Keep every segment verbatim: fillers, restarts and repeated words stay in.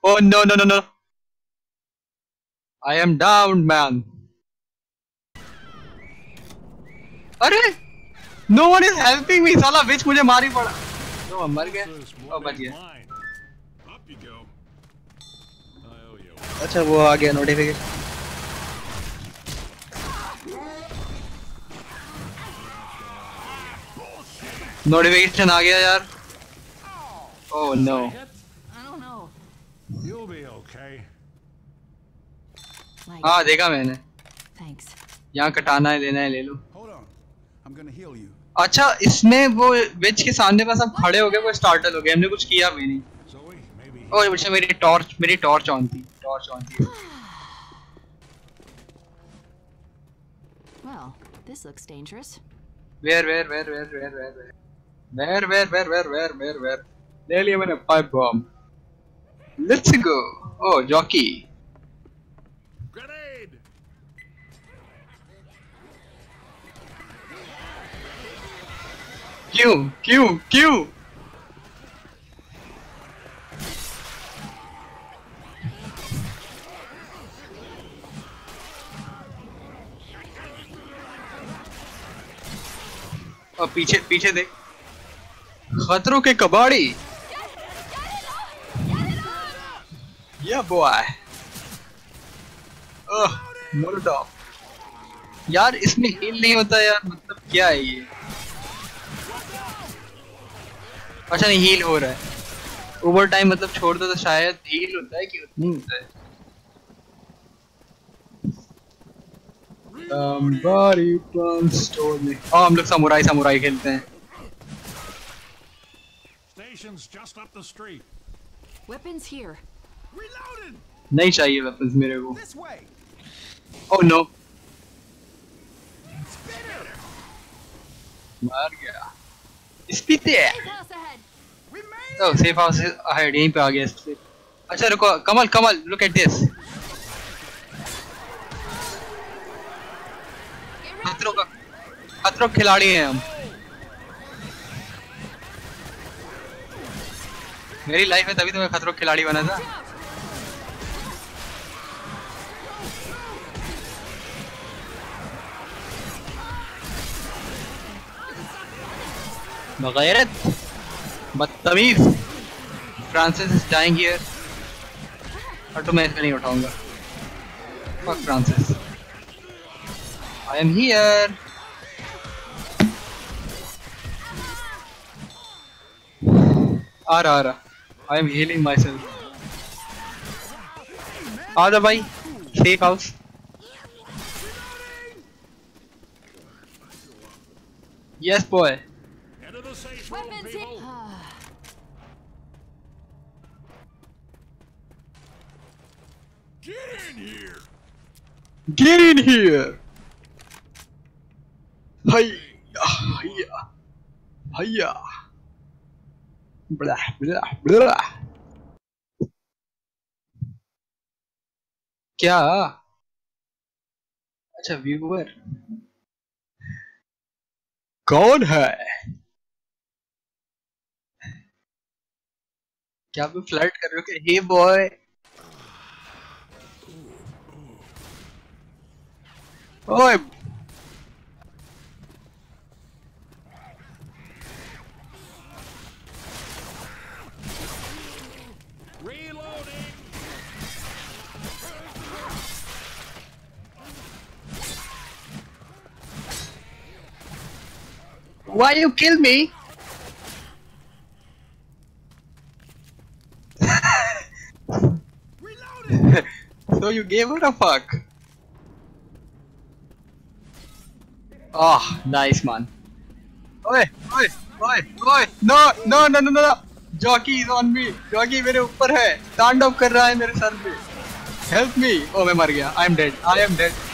Oh no no no no! I am down, man. अरे no one is helping me. साला bitch मुझे मारी पड़ा. No मर गया. ओ बच गया. अच्छा वो आ गया नोटिफिकेशन. नोटिफिकेशन आ गया यार. Oh no. You'll be okay. हाँ देखा मैंने. Thanks. यहाँ कटाना है लेना है ले लो. Hold on. I'm gonna heal you. अच्छा इसमें वो विच के सामने बस हम खड़े हो गए वो स्टार्टल हो गए हमने कुछ किया भी नहीं. Zoe, maybe. ओह अच्छा मेरी टॉर्च मेरी टॉर्च ऑन थी. टॉर्च ऑन थी. Well, this looks dangerous. Where where where where where where where where where where where where where where ले लिया मैंने pipe bomb. Let's go. Oh jockey. Grenade. क्यों क्यों क्यों और पीछे पीछे देख. खतरों के कबाड़ी. या बॉय. ओह मोलोटॉव. यार इसमें हील नहीं होता यार. मतलब क्या है ये. अच्छा नहीं हील हो रहा है. ओवर टाइम मतलब छोड़ दो तो शायद हील होता है कि नहीं होता है. Somebody once told me. हाँ हम लोग समुराई समुराई खेलते हैं. Station's just up the street. Weapons here. Reloading. नहीं चाहिए वेपन्स मेरे को. This way. Oh no. मार गया. स्पीते. Safe house ahead. We made Oh safe house ahead. यहीं पे आ गया. अच्छा रुको Kamal Kamal look at this. खतरों का खतरों के खिलाड़ी हैं हम. मेरी लाइफ में तभी तो मैं खतरों के खिलाड़ी बना था. बगैरत बदतमीज. Francis is dying here. और तो मैं इसमें नहीं उठाऊंगा. Fuck Francis. I am here. आ रहा आ रहा. I am healing myself. आ जा भाई. Safe house. Yes boy. Head of the safe room, Weapons people. here. Get in here. Get in here. Hiya, hiya, hiya. Blah blah blah. क्या? अच्छा viewer. कौन है? क्या आप फ्लर्ट कर रहे हो? Hey boy. ओए Reloading. why you kill me? Reloading. So you gave her a fuck. Oh, nice man. Oi, oi, oi, oi! No, no, no, no, no! Jockey is on me. Jockey मेरे ऊपर है. तांडव कर रहा है मेरे sir पे. Help me! Oh मैं मर गया. I am dead. I am dead.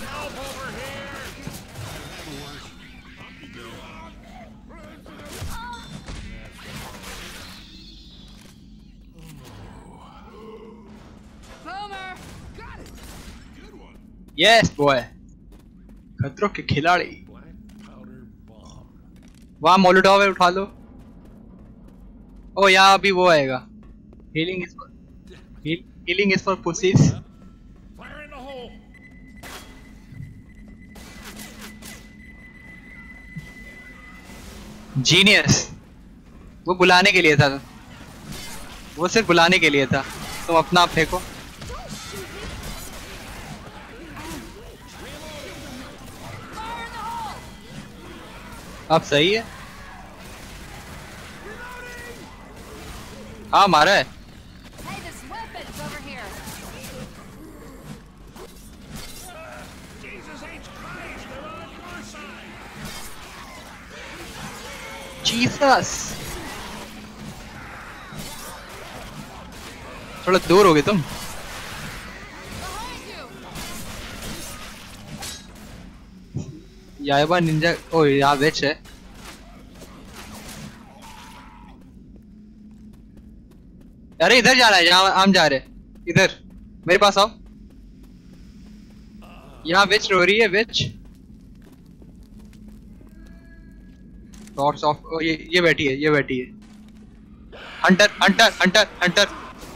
Boomer. Got it. Good one. Yes boy. खतरों के खिलाड़ी. Black powder bomb. वहाँ मोलोटॉव है उठा लो. ओ यहाँ अभी वो आएगा. Healing is. Heal- healing is for pussies. Fire in the hole. Genius. वो बुलाने के लिए था, वो सिर्फ बुलाने के लिए था। तुम अपना आप फेंको। अब सही है। हाँ मारा है। Hey, this weapon's over here. Jesus H. Christ, they're on your side. Jesus. थोड़ा दूर हो गए तुम। Behind you. Yaiba ninja. ओ यहाँ विच है। अरे इधर जाना है जहाँ हम जा रहे हैं। इधर मेरे पास आओ। यहाँ विच रो रही है विच। Thoughts of ओ, ये ये बैठी है ये बैठी है। Hunter hunter hunter hunter.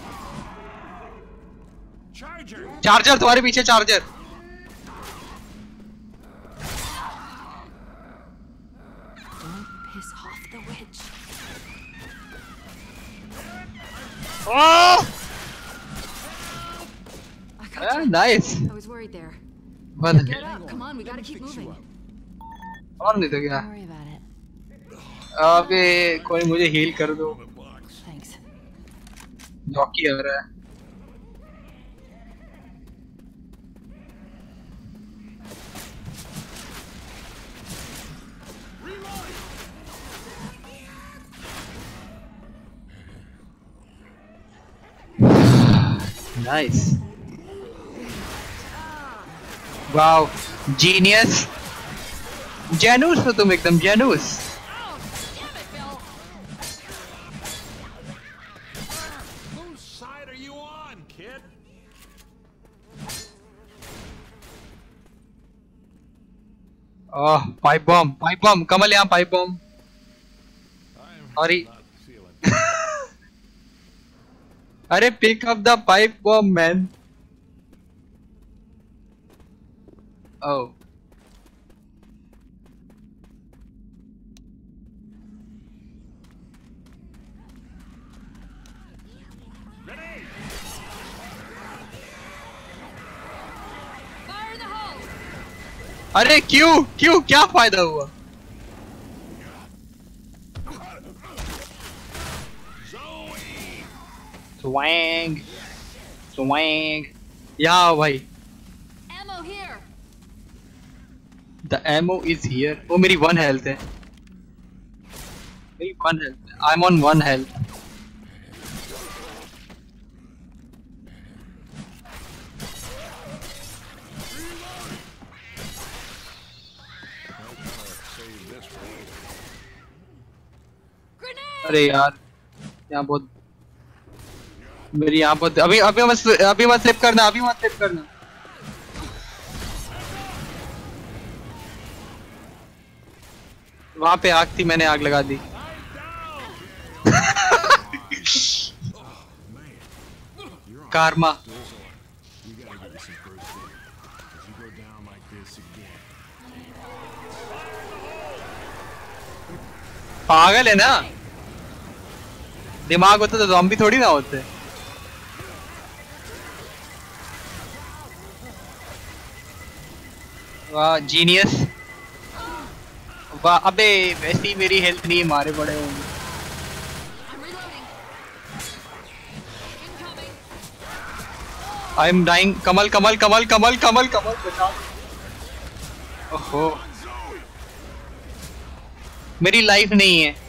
Charger. Charger तुम्हारे पीछे charger. Don't piss off the witch. Oh I got you. Nice. I was worried there. बंद Get up. Come on, we gotta keep moving. और नहीं तो क्या। Don't worry about it. अबे कोई मुझे हील कर दो। Thanks. जॉकी आ रहा है। नाइस। Wow genius. जेनुस हो तुम एकदम genius. Damn it, Bill. Whose side are you on, kid? Oh pipe bomb pipe bomb Kamal यहाँ pipe bomb. I'm Sorry. not feeling it. अरे pick up the pipe bomb man. Oh Ready? Fire in the hole. अरे क्यों क्यों क्या फायदा हुआ। Zoe! स्वैंग स्वैंग। यहाँ आओ भाई। Ammo here. The ammo is here. वो मेरी वन हेल्थ है। मेरी वन हेल्थ है। I am on one health. Save this for later. Grenade. अरे यार यहाँ बहुत मेरी यहाँ बहुत अभी अभी मत अभी मत स्लिप करना अभी मत स्लिप करना। वहां पे आग थी मैंने आग लगा दी। कार्मा। You gotta give me some first aid. If you go down like this again. पागल है ना। दिमाग होता तो ज़ॉम्बी थोड़ी ना होते। वाह जीनियस। वाह अबे वैसी मेरी हेल्थ नहीं है मारे पड़े होंगे। I'm reloading. Incoming. I am dying. Kamal Kamal Kamal Kamal Kamal Kamal बचा। ओहो मेरी लाइफ नहीं है।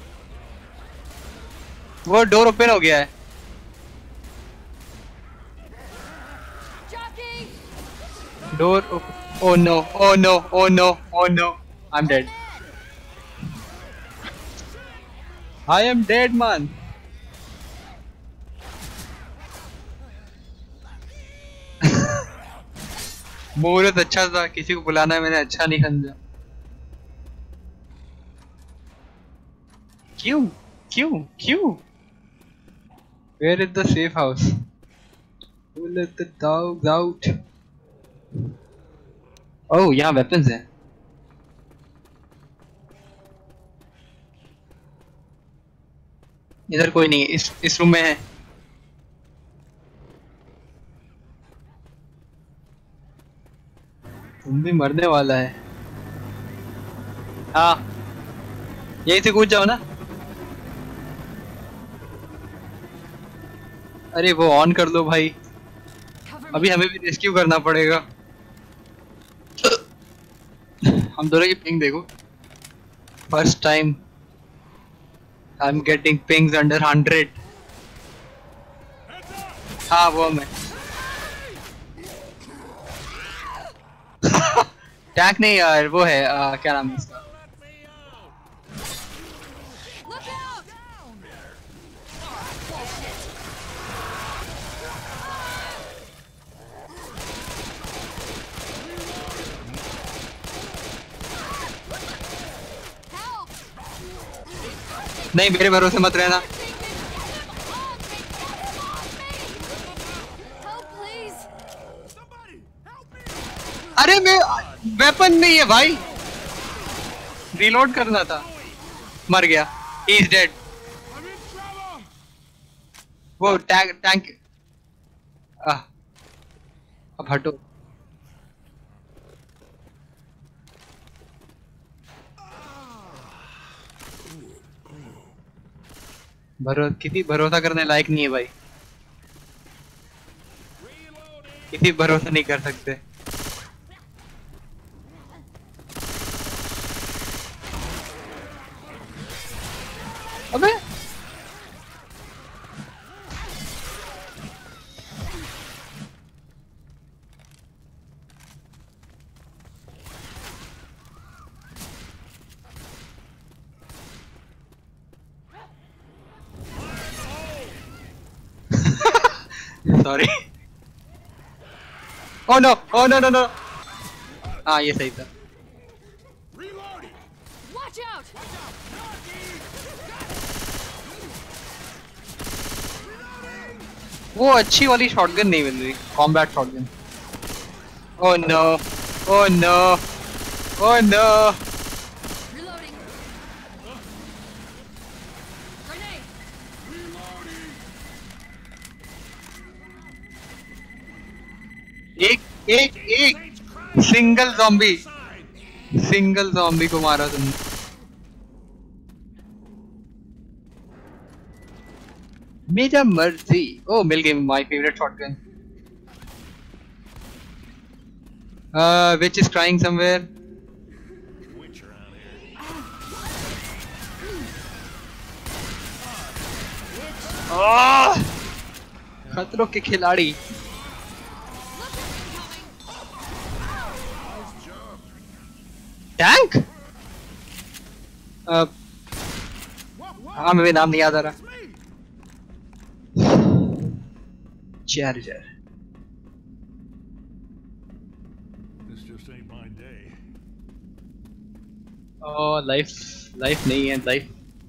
वो डोर ओपन हो गया है। Jockey. Door oh no oh no oh no oh no I am dead. I am dead man. मुहूर्त अच्छा था किसी को बुलाना मैंने अच्छा नहीं समझा। क्यों क्यों क्यों। Where is the safe house? Let the dogs out. Oh, यहाँ weapons हैं. इधर कोई नहीं, इस इस रूम में है. तुम भी मरने वाला है. हाँ, यहीं से कूद जाओ ना. अरे वो ऑन कर दो भाई. अभी हमें भी रेस्क्यू करना पड़ेगा. हम दोनों की पिंग देखो. First time I am getting pings under hundred. हाँ वो मैं. टैंक नहीं यार, वो है आ, क्या नाम है इसका. नहीं मेरे भरोसे मत रहना. अरे मैं वेपन नहीं है भाई. रीलोड करना था. मर गया. He is dead. वो टैंक टैंक आह, अब हटो. भरो किसी भरोसा करने लायक नहीं है भाई. किसी भरोसा नहीं कर सकते. अबे sorry. Oh no oh no no no. हाँ ये सही था. Watch out! वो अच्छी वाली शॉटगन नहीं मिल रही. Combat shotgun. Oh no oh no oh no. Reloading. Grenade. एक एक एक सिंगल ज़ॉम्बी. सिंगल ज़ॉम्बी को मारा तुमने. मेरा मर्जी. ओ मिल गई my favourite shotgun. Uh, which is trying somewhere. Oh! खतरों के खिलाड़ी. टैंक. uh, हाँ मेरे नाम नहीं याद आ रहा. चार्जर. This just ain't my day. ओ लाइफ लाइफ नहीं है. लाइफ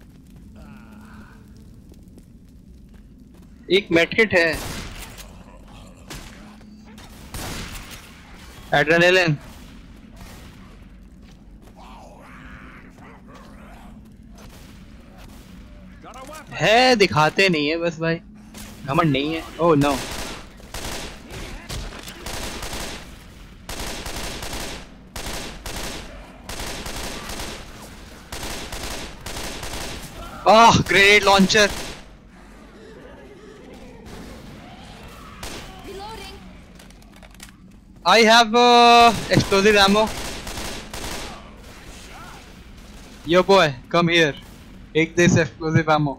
एक मेडकिट है. एड्रेनालिन है. दिखाते नहीं है बस भाई. घमंड नहीं है. Oh no. Ah grenade launcher. Reloading. I have uh, explosive ammo. Yo boy, come here. Take this explosive ammo.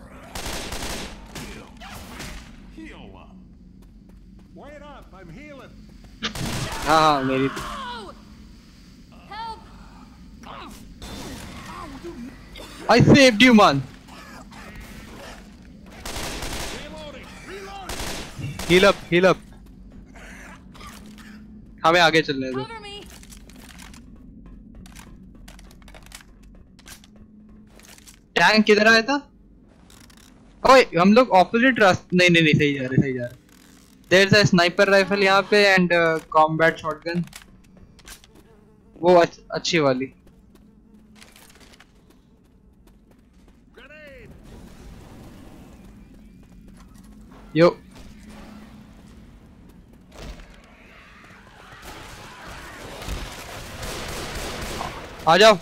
Heal up. Wait up, I'm healing. हाँ हाँ मेरी. Oh! Help! I saved you man. Reloading. Reloading. Heal up, heal up. हमें आगे चलने दो. Cover me! Tank किधर आया था? ओए हम लोग ऑपोजिट रास्ते. नहीं नहीं नहीं सही जा रहे सही जा रहे. There's a sniper rifle यहाँ पे and uh, combat shotgun. वो अच्छ, अच्छी वाली. Yo. आ जाओ.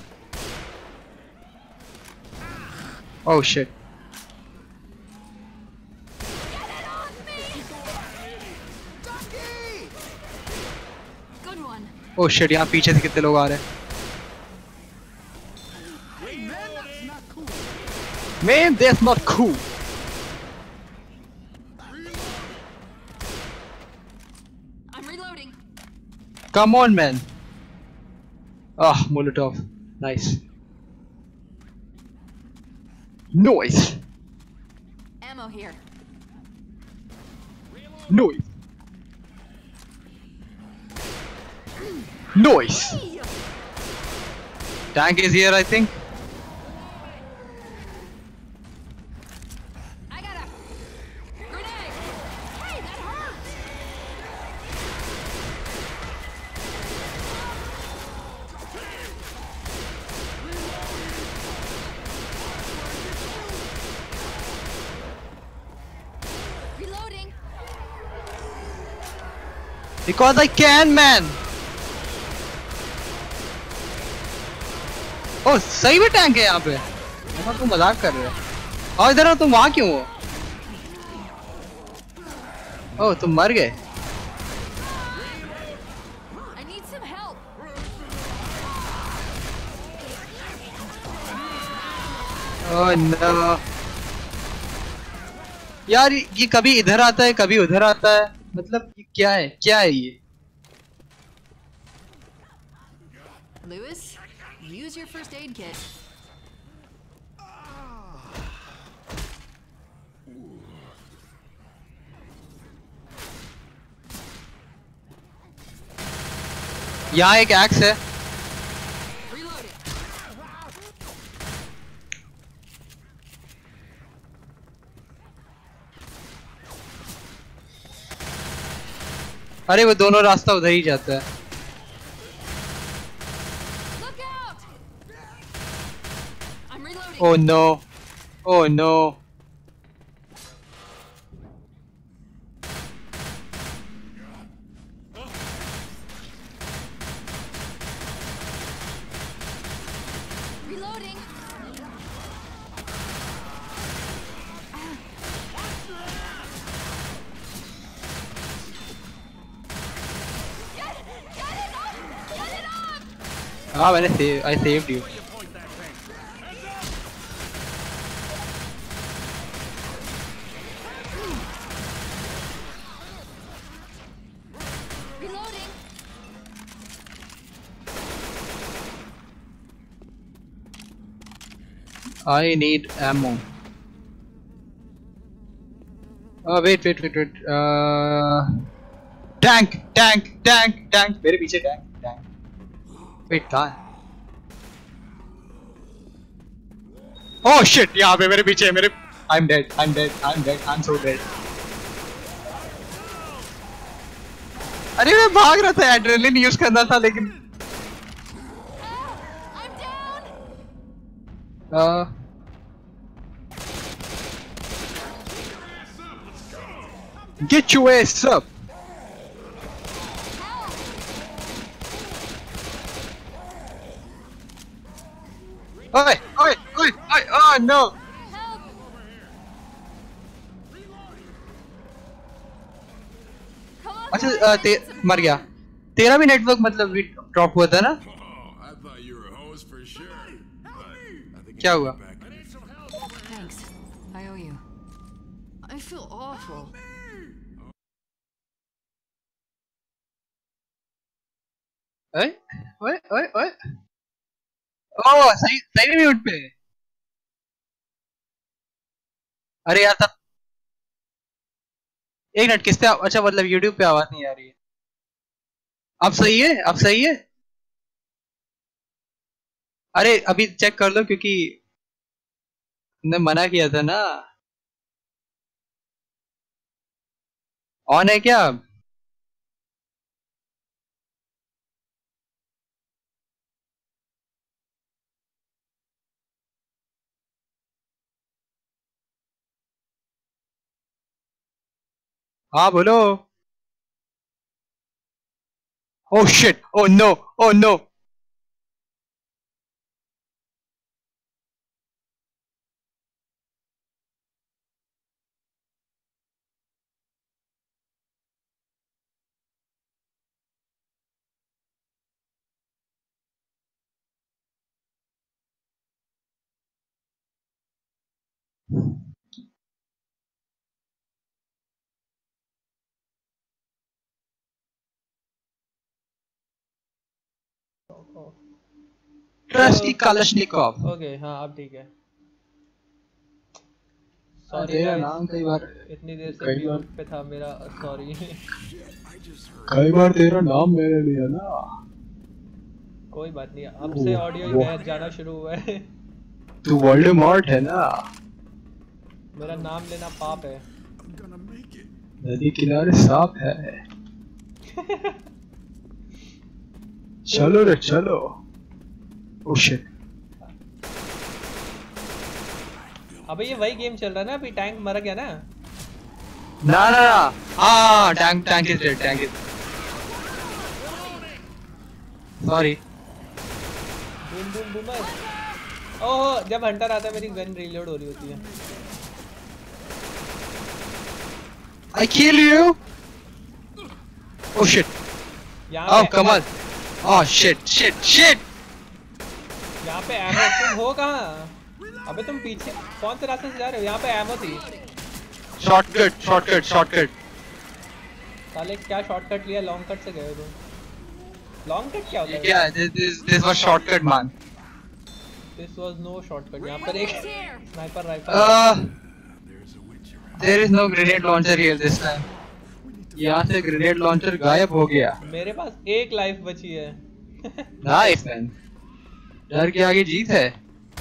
Oh shit. Good one. Oh shit, यहाँ पीछे से कितने लोग आ रहे हैं. Man, that's not cool. I'm reloading. Come on, man. Ah, Molotov. Nice. Noise. Ammo here. Noise. Noise. Tank is here, I think. I got a grenade. Hey, that hurts. Reloading. Because I can, man. ओ सही में tank है यहाँ पे. मैं तुम मजाक कर रहे हो. और इधर हो तुम, वहाँ क्यों हो? ओ तुम मर गए. I need some help. Oh no. यार ये कभी इधर आता है कभी उधर आता है. मतलब ये क्या है क्या है ये? Lewis, use your first aid kit. यहाँ एक एक्स है. Reloading. अरे वो दोनों रास्ता उधर ही जाता है. Look out! I'm reloading. Oh no. Oh no. Reloading. Get it! Get it off! Get it off! हाँ मैंने save I saved you. Reloading. I need ammo. Oh wait wait wait wait. Uh, tank tank tank tank. मेरे पीछे tank tank. Wait कहाँ है? Oh shit! यहाँ पे मेरे पीछे मेरे. I'm dead. I'm dead. I'm dead. I'm so dead. अरे मैं भाग रहा था, एड्रेनलिन यूज करना था लेकिन. I'm down. Uh, get your ass up. Oi, oi, oi, oi, oh no. Help! Come on. अच्छा guys, अ, I ते, need some- मर गया. तेरा भी नेटवर्क मतलब भी ड्रॉप हुआ था ना? Oh, I thought you were a host for sure. But I think क्या I'll हुआ? get back in. Thanks. I owe you. I feel awful. ओए ओए ओए ओए. ओह सही सही में म्यूट पे. अरे यार तब एक मिनट किससे आ- अच्छा मतलब यूट्यूब पे आवाज नहीं आ रही है. अब सही है अब सही है. अरे अभी चेक कर लो क्योंकि तुमने मना किया था ना. ऑन है क्या? हाँ बोलो। Oh shit! Oh no! Oh no! Trusty Kalashnikov. Okay हाँ अब ठीक है। हाँ, सॉरी तेरा गाइस, नाम कई बार इतनी देर से कई बार म्यूट पे था मेरा, सॉरी। कई बार तेरा नाम मैंने लिया ना। कोई बात नहीं, अब से ऑडियो ही वो- बाहर जाना शुरू हुआ है। तू वोल्डेमॉर्ट है ना। मेरा नाम लेना पाप है। I'm gonna make it. नदी किनारे सांप है। चलो रे चलो। Oh shit. अबे ये वही गेम चल रहा है ना, अभी टैंक मर गया ना। ना ना ना। हाँ tank tank is dead tank is. Sorry. Boom boom boomer. ओह जब हंटर आता है मेरी गन रीलोड हो रही होती है। I kill you. Oh shit. यहाँ Oh पे come on. Oh shit shit shit. यहाँ पे एमो, तुम हो कहाँ? अबे तुम पीछे कौन से रास्ते से जा रहे हो? यहाँ पे एमो थी। Shortcut shortcut shortcut. साले क्या शॉर्टकट लिया, लॉन्ग कट से गए हो तुम। लॉन्ग कट क्या होता है? Yeah, this this this was shortcut man. This was no shortcut. यहाँ पर एक sniper rifle. Uh, There's a witch around. there is no grenade launcher here this time. यहाँ से ग्रेनेड लॉन्चर गायब हो गया। मेरे पास एक लाइफ बची है। Nice man. डर के आगे जीत है।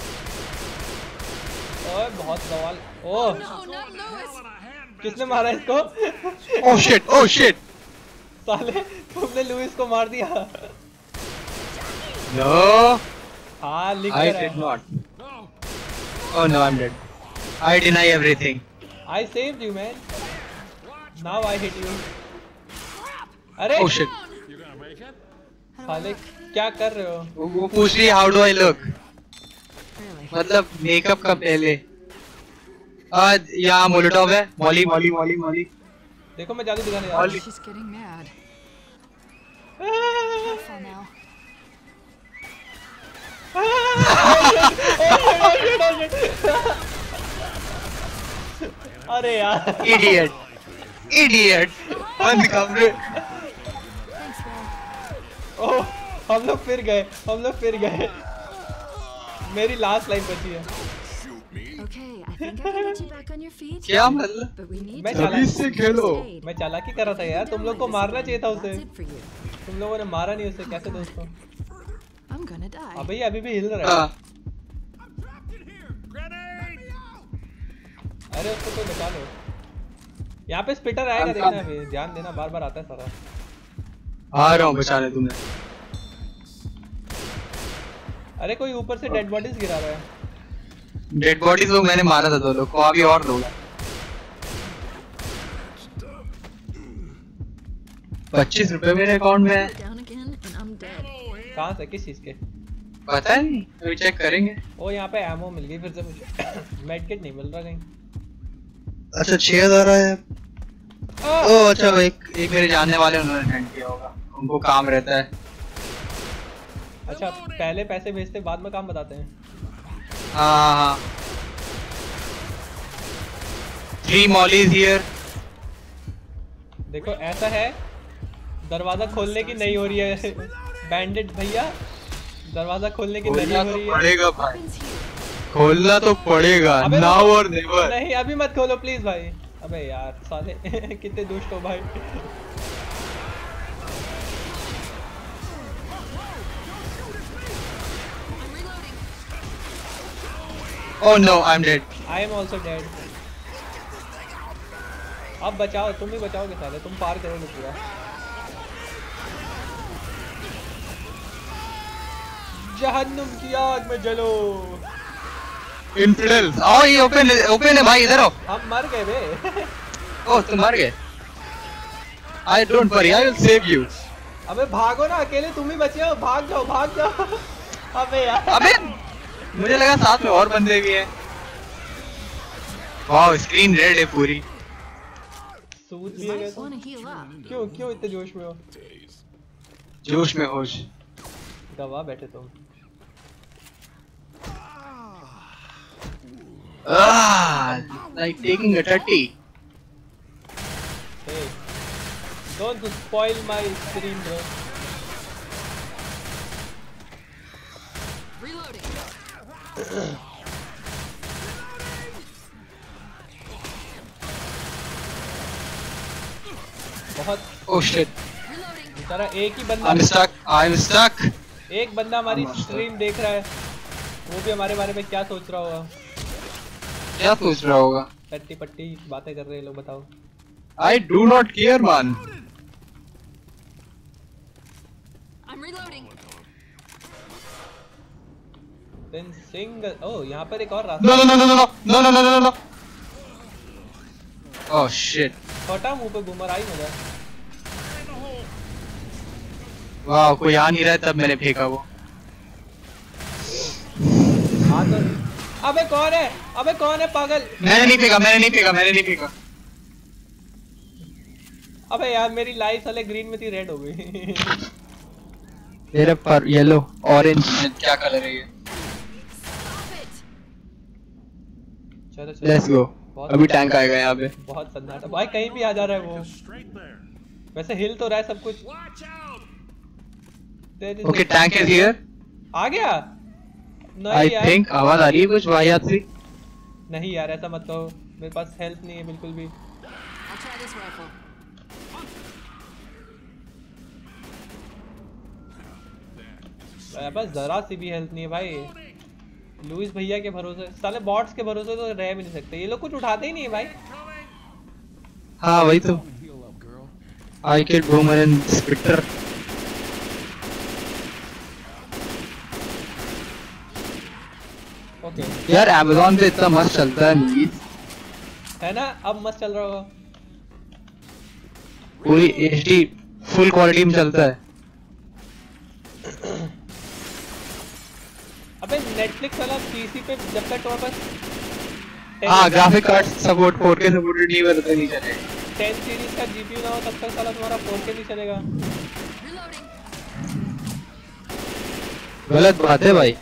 ओए बहुत बवाल। ओह No, not Lewis. किसने मारा इसको? Oh shit oh shit. साले तुमने लुइस को मार दिया। No, हाँ लिख I कर did not. Oh no, I'm dead. I deny everything. I saved you man. Now I hit you. अरे Oh shit. You gonna make it? साले क्या कर रहे हो? वो वो पूछ रही how do I look? Really? मतलब मेकअप का पहले। आज यहाँ मोलोटॉव है। Molly molly molly molly. देखो मैं जादू दिखाने जा रहा हूँ। She's getting mad. Careful now. अरे यार Idiot. Idiot. बंद कमरे। Thanks, Bill. ओह हम लोग फिर गए, हम लोग फिर गए। मेरी लास्ट लाइफ बची है। Okay, I think I can get you back on your feet. क्या मतलब? But we need मैं to चालाकी get से some खेलो। first aid. मैं चालाकी कर रहा था यार, तुम लोग को मारना चाहिए था उसे। That's it for you. तुम लोगों ने मारा नहीं उसे, कैसे दोस्तों? I'm gonna die. अबे ये अभी भी हिल रहा है। हाँ। अरे उसको कोई बचा लो। यहाँ पे स्पिटर आएगा, देखना अभी, ध्यान देना, बार बार आता है सारा। आ रहा हूँ बचाने तुम्हें। अरे कोई ऊपर से डेड बॉडीज गिरा रहा है। डेड बॉडीज लोग मैंने मारा था दो लोग को, अभी और लोग। पच्चीस रुपए मेरे अकाउंट में है। Down again, and I'm dead. कहाँ से, किस चीज के? पता नहीं, अभी चेक करेंगे। ओ यहाँ पे एमो मिल गई फिर से मुझे। मेडकिट नहीं मिल रहा कहीं। अच्छा छह हजार है। आ! ओ अच्छा वो एक एक मेरे जानने वाले उन्होंने सेंड किया होगा, उनको काम रहता है। अच्छा पहले पैसे भेजते बाद में काम बताते हैं। हाँ हाँ। Three mollies here. देखो ऐसा है, दरवाजा खोलने की नहीं हो रही है। बैंडेड भैया दरवाजा खोलने की नहीं खोलना हो तो रही है। पड़ेगा भाई, Weapons here. खोलना तो पड़ेगा, अबे नाउ और नेवर। नहीं अभी मत खोलो प्लीज भाई। अबे यार साले कितने दुष्ट हो भाई। Oh no, I'm dead. I am also dead. अब बचाओ, तुम ही बचाओगे साले, तुम पार करोगे पूरा। जहन्नुम की आग में जलो। इन्फिडेल्स आओ, ये ओपन ओपन है भाई, इधर आओ। हम मर गए बे। ओह तुम मर गए। I don't worry, I will save you. अबे भागो ना, अकेले तुम ही बचे हो, भाग जाओ भाग जाओ। अबे यार, अबे मुझे लगा साथ में और बंदे भी हैं। वाओ स्क्रीन रेड है पूरी। सूट भी है क्या? Want to heal up? क्यों क्यों इतने जोश में हो? जोश में होश। गवा बैठे तुम। Ah, like taking a tutty. Hey, don't spoil my stream, bro. Reloading. बहुत Oh shit. Reloading. बेचारा एक ही बंदा, I'm stuck. I'm stuck. एक बंदा हमारी I'm not स्ट्रीम देख रहा है, वो भी हमारे बारे में क्या सोच रहा होगा? क्या सोच रहा होगा? टट्टी पट्टी बातें कर रहे हैं लोग, बताओ। I do not care, man. I'm reloading. Then single, oh यहाँ पर एक और रास्ता। No no no no no no no no no no. Oh shit. छोटा मुंह पे बूमर आई मजा। वाह कोई आ नहीं रहा है, तब मैंने फेंका वो। हाँ तो अबे कौन है, अबे कौन है पागल? मैंने नहीं फेंका, मैंने नहीं फेंका, मैंने नहीं फेंका। अबे यार मेरी लाइफ साले ग्रीन में थी, रेड हो गई। मेरे पर येलो ऑरेंज क्या कलर है ये? Stop it. चलो चलो लेट्स गो। अभी टैंक आएगा यहाँ पे। बहुत सन्नाटा भाई, कहीं भी आ जा रहा है वो। Straight there. वैसे हिल तो रहा है सब कुछ। Watch out! There is okay a- tank is here. आ गया? आई नहीं यार, थिंक आवाज आ रही है कुछ वाहियात सी। नहीं यार ऐसा मत कहो, मेरे पास हेल्थ नहीं है बिल्कुल भी। I'll try this rifle. मेरे पास जरा सी भी हेल्थ नहीं है भाई। लुइस भैया के भरोसे, साले बॉट्स के भरोसे तो रह भी नहीं सकते, ये लोग कुछ उठाते ही नहीं है भाई। हाँ वही तो। Heal up, girl. आई किड बूमर एंड स्पिटर। ओके यार अमेज़न पे इतना मस्त चलता है मूवीज, है ना, अब मस्त चल रहा होगा। पूरी एचडी फुल क्वालिटी में चलता है। अबे नेटफ्लिक्स वाला पीसी पे जब तक तुम्हारे पास हाँ graphic card support four K supported नहीं होता नहीं चलेगा। टेन सीरीज का जीपीयू ना हो तब तक साला तुम्हारा फोर के नहीं चलेगा। Reloading. गलत बात है भाई।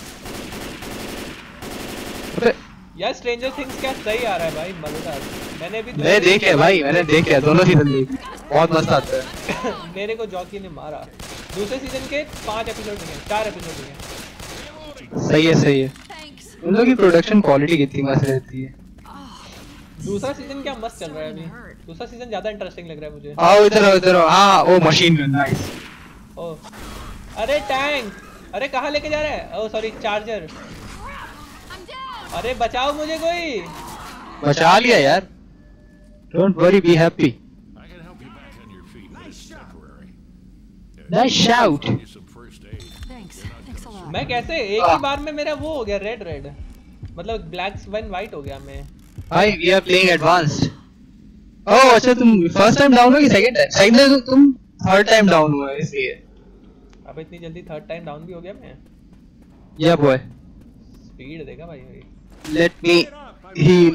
अबे यार स्ट्रेंजर थिंग्स क्या सही आ रहा है भाई, मजेदार। मैंने भी मैंने देख लिया भाई, मैंने देख लिया दोनों सीजन देख लिए। बहुत मस्त आता है। मेरे को जॉकी ने मारा। दूसरे सीजन के पांच एपिसोड हैं, चार एपिसोड हैं। सही है सही है। Thanks. उन लोगों की प्रोडक्शन क्वालिटी कितनी मस्त रहती है। दूसरा सीजन क्या मस्त चल रहा है अभी। दूसरा सीजन ज्यादा इंटरेस्टिंग लग रहा है मुझे। आओ इधर आओ इधर आओ। हाँ वो मशीन गन नाइस। ओ अरे टैंक, अरे कहाँ लेके जा रहा है? Oh sorry charger. I'm down. अरे बचाओ मुझे कोई। बचा लिया यार। Don't worry be happy. I can help you back on your feet, but it's temporary. Nice shout. Give you some first aid. Thanks. Thanks a lot. मैं कैसे एक ही बार में मेरा वो हो गया रेड रेड, मतलब ब्लैक एंड व्हाइट हो गया मैं। भाई we are playing advanced. Oh अच्छा तुम फर्स्ट टाइम डाउन हो कि सेकंड टाइम? सेकंड टाइम तुम थर्ड टाइम डाउन हुआ है इसलिए। अब इतनी जल्दी थर्ड टाइम डाउन भी हो गया मैं? या बॉय स्पीड देखा भाई भाई। Let me heal.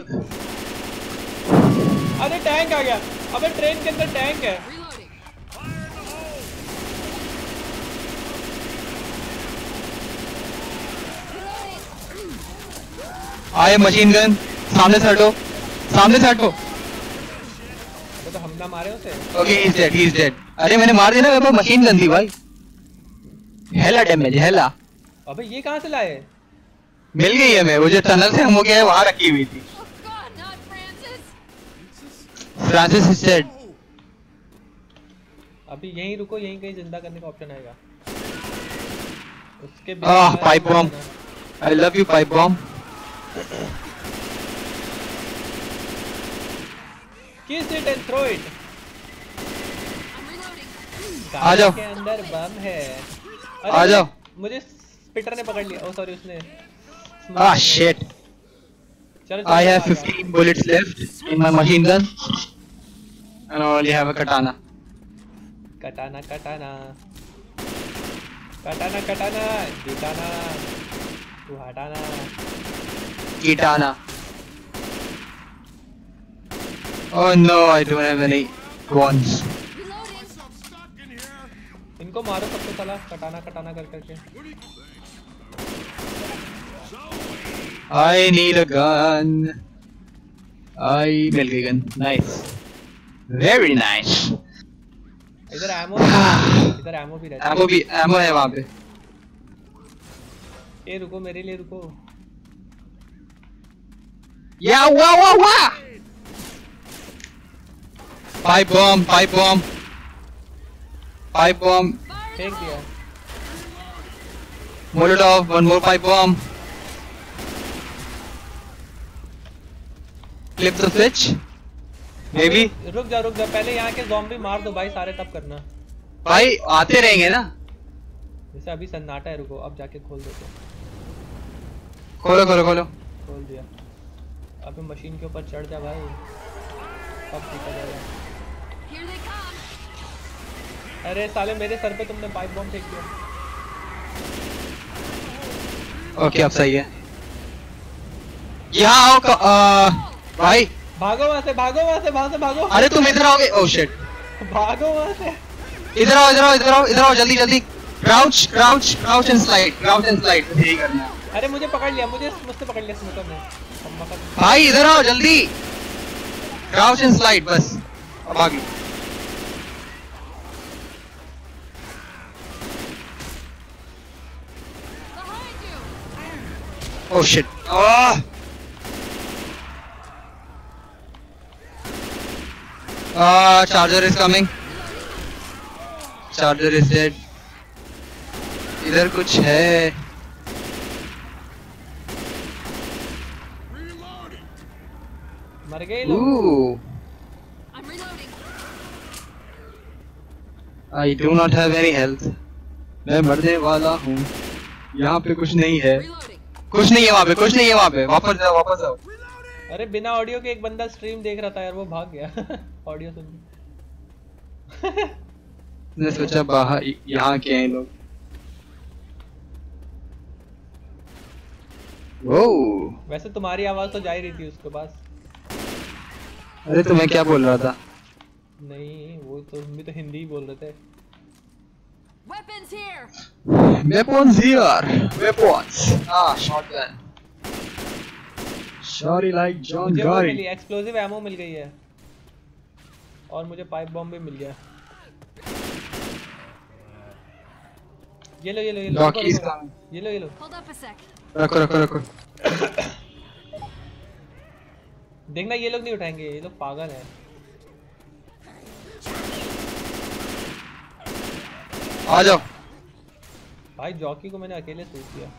अरे टैंक आ गया, अबे ट्रेन के अंदर टैंक है। Reloading. आए मशीन गन सामने से हटो, सामने से हटो। वो तो हम ना मारे उसे। Okay he is dead, he is dead. अरे मैंने मार दिया ना, मेरे पास मशीन गन थी भाई। Hella damage hella. अबे ये कहाँ से लाए? मिल गई है मैं, वो जो टनल से हम हो गया है वहां रखी हुई थी। Oh God, not Francis. Francis is dead. अभी यहीं रुको, यहीं कहीं जिंदा करने का ऑप्शन आएगा। उसके ah pipe bomb. I love you pipe bomb. Kiss it and throw it. आ जाओ के अंदर बम है। आ जाओ। मुझे स्पिटर ने पकड़ लिया। ओ सॉरी उसने। Ah shit. I have fifteen bullets left in my machine gun and I only have a katana. Katana, katana. Katana, katana. Kitana. Tu hatana. Kitana. Oh no, I don't have any guns. इनको मारो सबको साला कटाना कटाना कर करके। I need a gun. I मिल गई गन। Nice. Very nice. इधर एमो इधर एमो भी रहता है। एमो भी एमो है वहाँ पे। ये रुको मेरे लिए रुको। Yeah, wow, wow, wow. Pipe bomb, pipe bomb. Pipe bomb. फेंक दिया। Molotov, one more pipe bomb. Flip the switch. Maybe. रुक जा रुक जा पहले यहाँ के ज़ॉम्बी मार दो भाई सारे तब करना। भाई आते रहेंगे ना। जैसे अभी सन्नाटा है रुको अब जाके खोल देते। खोलो खोलो खोलो। खोल दिया। अबे मशीन के ऊपर चढ़ जा भाई। अब ठीक है जाएगा। अरे साले मेरे सर पे तुमने पाइप बम फेंक दिया। ओके अब सही है। यहाँ आओ आ, भाई भागो वहाँ से भागो वहाँ से वहाँ से भागो। अरे तुम इधर आओगे। Oh shit. भागो वहाँ से। इधर आओ इधर आओ इधर आओ इधर आओ जल्दी जल्दी। Crouch crouch crouch and slide crouch and slide यही करना है। अरे मुझे पकड़ लिया मुझे मुझसे पकड़ लिया स्मोकर ने। भाई इधर आओ जल्दी। क्राउच एंड स्लाइड बस अब आगे। Oh shit. Oh! Ah, charger is coming. Charger is dead. इधर कुछ है। मर गए लोग। Ooh. I do not have any health. मैं मरने वाला हूँ। यहाँ पे कुछ नहीं है। कुछ नहीं है वहाँ पे कुछ नहीं है वहाँ पे। वापस जाओ वापस जाओ। अरे बिना ऑडियो के एक बंदा स्ट्रीम देख रहा था यार वो भाग गया। ऑडियो सुन के। मैंने सोचा बाहर यहाँ के हैं लोग। वो वैसे तुम्हारी आवाज तो जा ही रही थी उसके पास। अरे तो मैं क्या बोल रहा था। नहीं वो तो हम भी तो हिंदी ही बोल रहे थे। Weapons here. Weapons here. Weapons. Ah, shotgun. Shorty like John मुझे वो Gotti. मिली एक्सप्लोसिव एमो मिल गई है और मुझे पाइप बम भी मिल गया। ये लो ये लो ये लो Doc is coming. ये लो ये लो। Hold up a sec. रखो रखो रखो। देखना ये लोग नहीं उठाएंगे ये लोग पागल हैं। आ जाओ। भाई जॉकी को मैंने अकेले सूट दिया।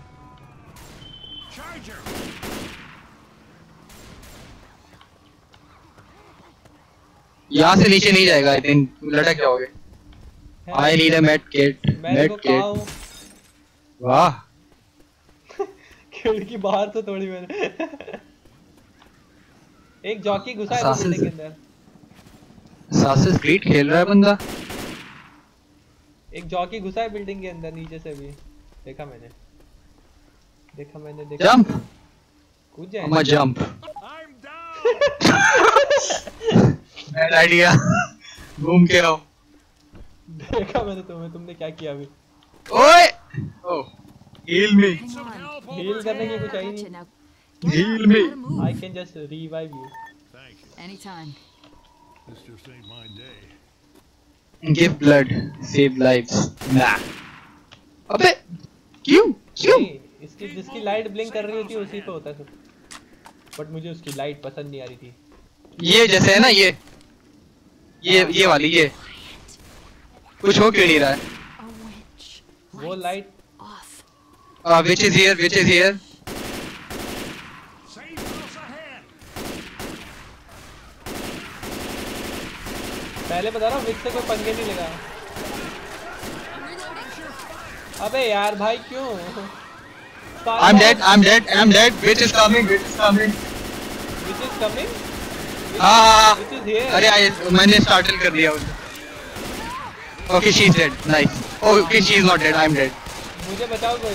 यहाँ से नीचे नहीं जाएगा आई थिंक। लटक जाओगे। I need a med kit. Med kit. वाह। खिड़की बाहर तो तोड़ी मैंने। एक जॉकी घुसा है बिल्डिंग के अंदर। Assassin's Creed खेल रहा है बंदा। एक जॉकी घुसा है बिल्डिंग के अंदर नीचे से भी। देखा मैंने देखा मैंने देखा। जंप। कूद जाए। I'm a jump. Bad idea. घूम के आओ। देखा मैंने तुम्हें तुमने क्या किया अभी। ओए। Oh. Heal me. हील करने की कुछ आई नहीं। Heal me. I can just revive you. Thank you. Anytime. This just ain't my day. Give blood, save lives. Nah. अबे क्यों क्यों? नहीं, इसकी जिसकी लाइट ब्लिंक कर रही होती है उसी पे होता है सब। बट मुझे उसकी लाइट पसंद नहीं आ रही थी। ये जैसे है ना ये ये ये वाली ये कुछ हो क्यों नहीं रहा है? वो light Uh, which is here? Which is here? पहले बता रहा हूँ विच से कोई पंगे नहीं लगा। अबे यार भाई क्यों? I'm dead, I'm dead, I'm dead. Witch is coming, witch is coming. Which is coming? हाँ Which is here? अरे आये मैंने startle कर दिया उसे। Okay, she's dead. Nice. Oh, okay, she's not dead. I'm dead. मुझे बचाओ कोई।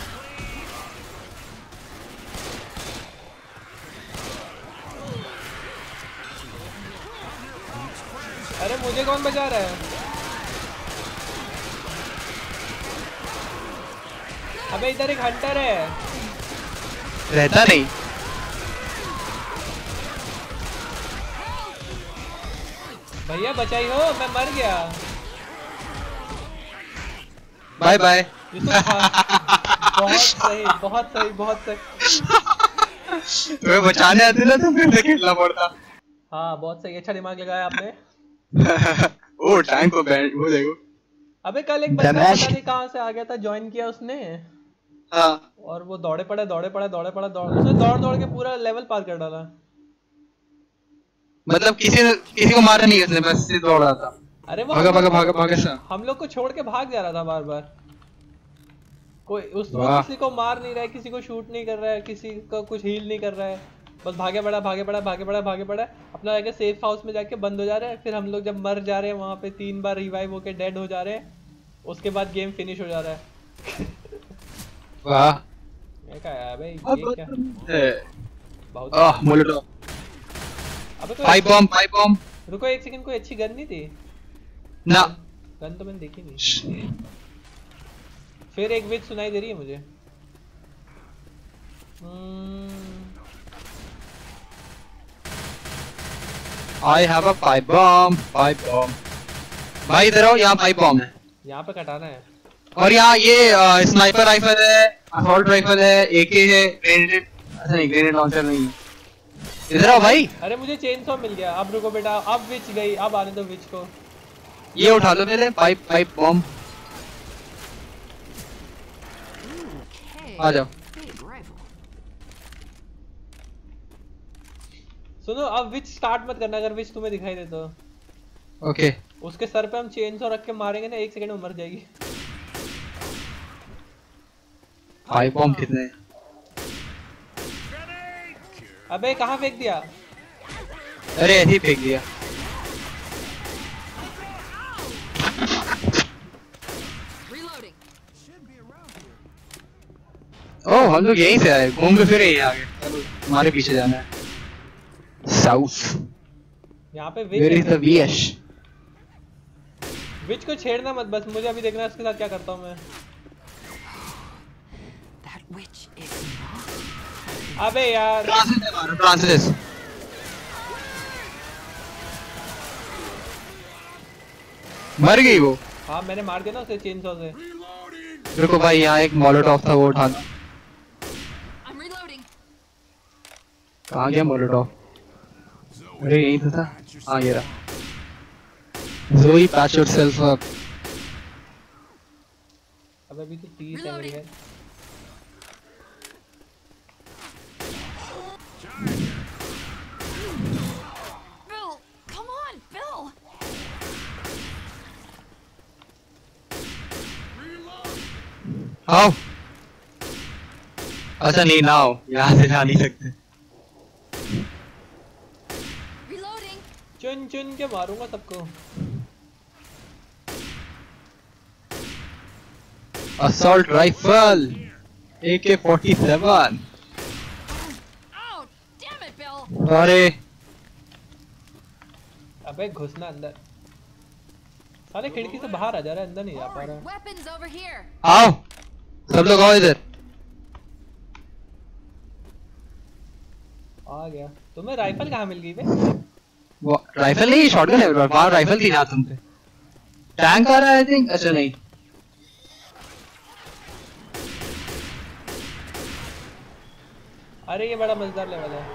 अरे मुझे कौन बचा रहा है? अबे इधर एक हंटर है। रहता नहीं। भैया बचाई हो, मैं मर गया। Bye bye. बहुत सही, बहुत सही, बहुत सही। तुम्हें बचाने आते ना तो फिर खेलना पड़ता। हाँ बहुत सही, अच्छा दिमाग लगाया आपने। ओ टैंक को बैठ वो देखो। अबे कल एक बंदा पता नहीं कहाँ से आ गया था, ज्वाइन किया उसने। हाँ। और वो दौड़े पड़े दौड़े पड़े दौड़े पड़े दौड़ उसने दौड़ दौड़ के पूरा लेवल पार कर डाला। मतलब किसी ने किसी को मारा नहीं उसने, बस सिर्फ दौड़ रहा था। अरे वो भागा भागा भागा भागा सा। हम लोग को छोड़ के भाग जा रहा था बार बार। कोई उस वो किसी को मार नहीं रहा है, किसी को शूट नहीं कर रहा है, किसी को कुछ हील नहीं कर रहा है, बस भागे पड़ा भागे पड़ा भागे पड़ा भागे पड़ा अपना जाके सेफ हाउस में जाके बंद हो जा रहा है। फिर हम लोग जब मर जा रहे हैं वहां पे तीन बार रिवाइव होके डेड हो जा रहे हैं, उसके बाद गेम फिनिश हो जा रहा है। वाह ये क्या है भाई, ये क्या बहुत आह मोलोटोव। अबे तो पाइप बम पाइप बम। रुको एक सेकंड, कोई अच्छी गन नहीं थी ना? गन तो मैंने देखी नहीं। फिर एक विच सुनाई दे रही है मुझे। I have a pipe bomb, pipe bomb. भाई इधर आओ, यहाँ पाइप बम है। यहाँ पे कटाना है। और यहाँ ये स्नाइपर राइफल है, असॉल्ट राइफल है, एके है, ग्रेनेड अच्छा नहीं ग्रेनेड लॉन्चर नहीं है। इधर आओ भाई। अरे मुझे चेन सॉ मिल गया। अब रुको बेटा, अब विच गई, अब आने दो विच को। ये उठा लो पहले पाइप पाइप बम। आ जाओ। सुनो अब विच स्टार्ट मत करना अगर विच तुम्हें दिखाई दे तो। ओके। उसके सर पे हम चेन सॉ रख के मारेंगे ना, एक सेकंड में मर जाएगी। पाइप बम कितने? अबे कहाँ फेंक दिया? अरे ऐसे ही फेंक दिया। ओह हम लोग यहीं से आए, घूम के फिर यहीं आ गए। हमारे पीछे जाना है साउथ। यहाँ पे Where is the V H? विच को छेड़ना मत, बस मुझे अभी देखना है उसके साथ क्या करता हूँ मैं। That witch is अबे यार फ्रांसिस मर गई वो। हाँ मैंने मार दिया ना उसे चेन सॉ से। रुको भाई यहाँ एक मोलोटॉव था वो उठा लो। कहाँ गया मोलोटॉव? अरे यही तो था। हाँ ये रहा। ज़ोई पैच योरसेल्फ अप। अब अभी तो तीस है मेरी है। Bill, come on, Bill. आओ। अच्छा नहीं ना आओ, यहाँ से जा नहीं सकते। चुन चुन के मारूंगा सबको। असॉल्ट राइफल ए के फोर्टी सेवन। अरे अबे घुसना अंदर। साले खिड़की से बाहर आ जा रहा है, अंदर नहीं जा पा रहा। आओ सब लोग आओ इधर। आ गया। तुम्हें राइफल कहाँ मिल गई बे? वो राइफल नहीं, शॉटगन है। वहाँ राइफल थी ना तुम पे। टैंक आ रहा है आई थिंक। अच्छा नहीं अरे ये बड़ा मजेदार लेवल है।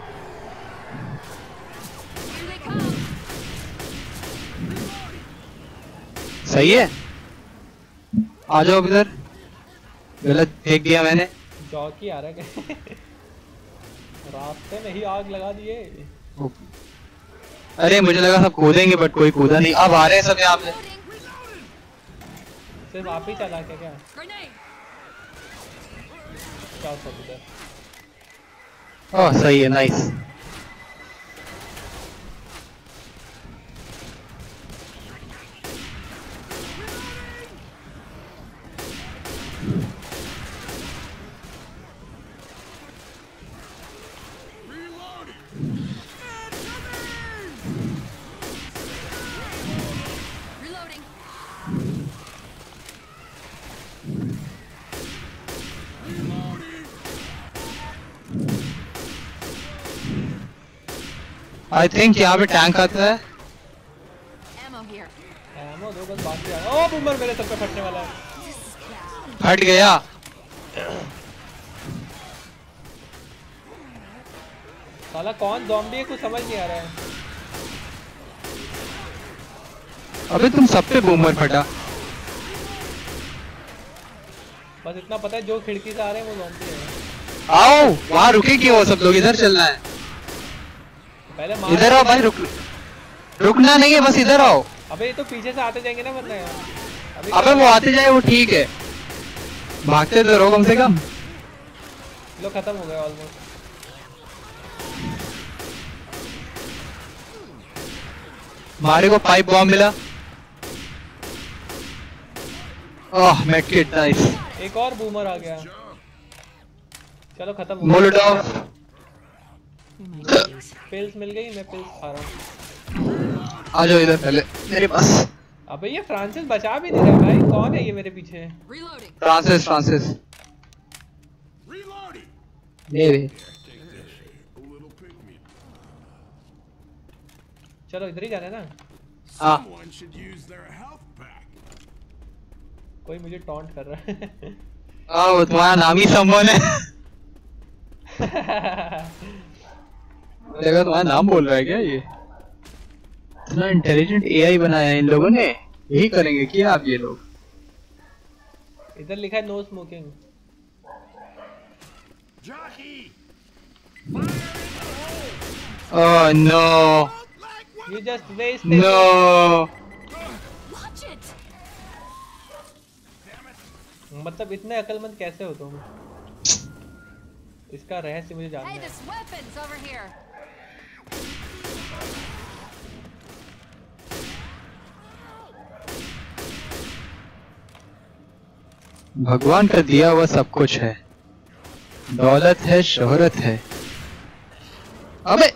सही है। आ जाओ इधर। गलत फेंक दिया मैंने। जॉकी आ रहा है रास्ते में ही आग लगा दिए। अरे मुझे लगा सब कूदेंगे बट कोई कूदा नहीं। अब आ रहे हैं सब यहाँ पे। सिर्फ आप ही चला के क्या? Grenade. क्या सब इधर? ओह सही है, नाइस। Reloading. आई थिंक यहाँ पे टैंक आता है। Ammo here. एमो दो बस बाकी आ। ओ बूमर मेरे सर पे फटने वाला है। हट गया। साला कौन ज़ॉम्बी है कुछ समझ नहीं आ रहा है। अबे तुम सब पे बूमर फटा। बस इतना पता है जो खिड़की से आ रहे हैं वो ज़ॉम्बी है। आओ वहाँ रुके क्यों हो सब लोग, इधर चलना है। पहले मार। इधर आओ भाई, रुक रुकना नहीं है, बस इधर आओ। अबे ये तो पीछे से आते जाएंगे ना वरना यार। अभी अबे वो आते जाए वो ठीक है, भागते तो रहो कम से कम। लो खत्म हो गया ऑलमोस्ट। मारे को पाइप बॉम्ब मिला। Oh medkit nice. एक और बूमर आ गया। चलो खत्म हो गया। Molotov. We might need these. Pills मिल गई, मैं पिल्स खा रहा हूँ। आ जाओ इधर पहले मेरे पास। अबे ये फ्रांसिस बचा भी नहीं रहा भाई, कौन है ये मेरे पीछे? Reloading. Francis Francis Reloading. मेरे। Take this. A little pick me. चलो इधर ही जाना है ना। हाँ Someone should use their health pack. कोई मुझे टॉन्ट कर रहा है। हाँ वो तुम्हारा नाम ही समवन है। लगा तुम्हारा नाम बोल रहा है क्या ये? इतना इंटेलिजेंट एआई बनाया है इन लोगों ने, यही करेंगे क्या आप ये लोग? इधर लिखा है no smoking. Jockey. Oh no You just wasted no. Watch it. मतलब इतने अकलमंद कैसे हो तुम? इसका रहस्य मुझे जानना Hey, है। there's weapons over here. भगवान का दिया हुआ सब कुछ है, दौलत है, शोहरत है। अबे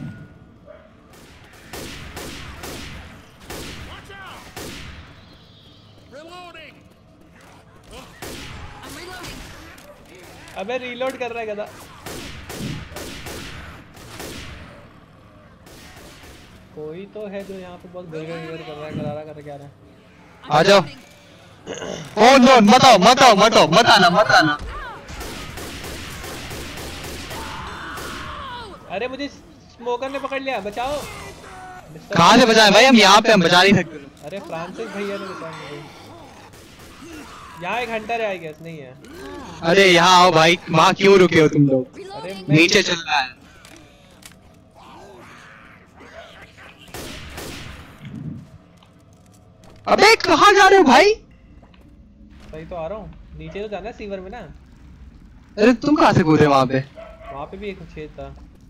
Watch out. Reloading. I'm reloading. अबे रीलोड कर रहा है गधा। कोई तो है जो यहाँ पे बहुत गिरगिर गिरगिर कर रहा है, करारा कर क्या रहा है। आ जाओ। ओ नो मत आओ मत आओ मत आओ, मत आना मत आना। अरे मुझे स्मोकर ने पकड़ लिया, बचाओ। कहाँ से बचाए भाई, हम यहाँ पे हम बचा नहीं सकते। अरे फ्रांसिस भैया ने बचाया मुझे। यहाँ एक हंटर है आई गेस, नहीं है? अरे यहाँ आओ भाई, वहाँ क्यों रुके हो तुम लोग? अरे Reloading. मैं नीचे चल रहा है। अबे कहाँ जा रहे हो भाई? सही तो आ रहा हूँ। नीचे तो जाना है सीवर में ना। अरे तुम कहाँ से कूदे वहाँ पे? वहाँ पे भी एक छेद था।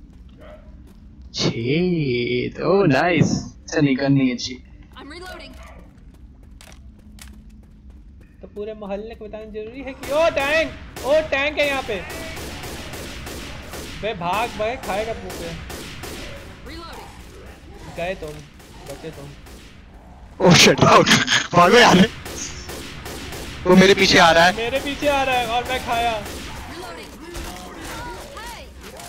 छेद, ओह नाइस। अच्छा निकलनी है जी। I'm reloading. तो पूरे मोहल्ले को बताना जरूरी है कि ओ टैंक, ओ टैंक है यहाँ पे। बे भाग भाई, खाएगा मुंह पे। Reloading. गए तुम, बचे तुम। ओह शिट आउट, भागो यार। वो मेरे पीछे आ रहा है। मेरे पीछे आ रहा है और मैं खाया। Reloading. Hey.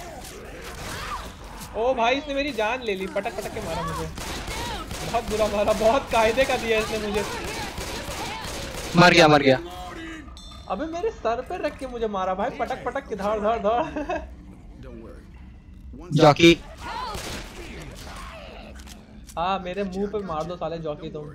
ओ भाई इसने मेरी जान ले ली, पटक पटक के मारा मुझे। बहुत बुरा मारा, बहुत कायदे का दिया इसने मुझे। मर गया मर गया। अबे मेरे सर पे रख के मुझे मारा भाई, पटक पटक के धाड़ धाड़ धाड़। Don't worry. Once जॉकी हाँ मेरे मुंह पे मार दो साले जॉकी तुम।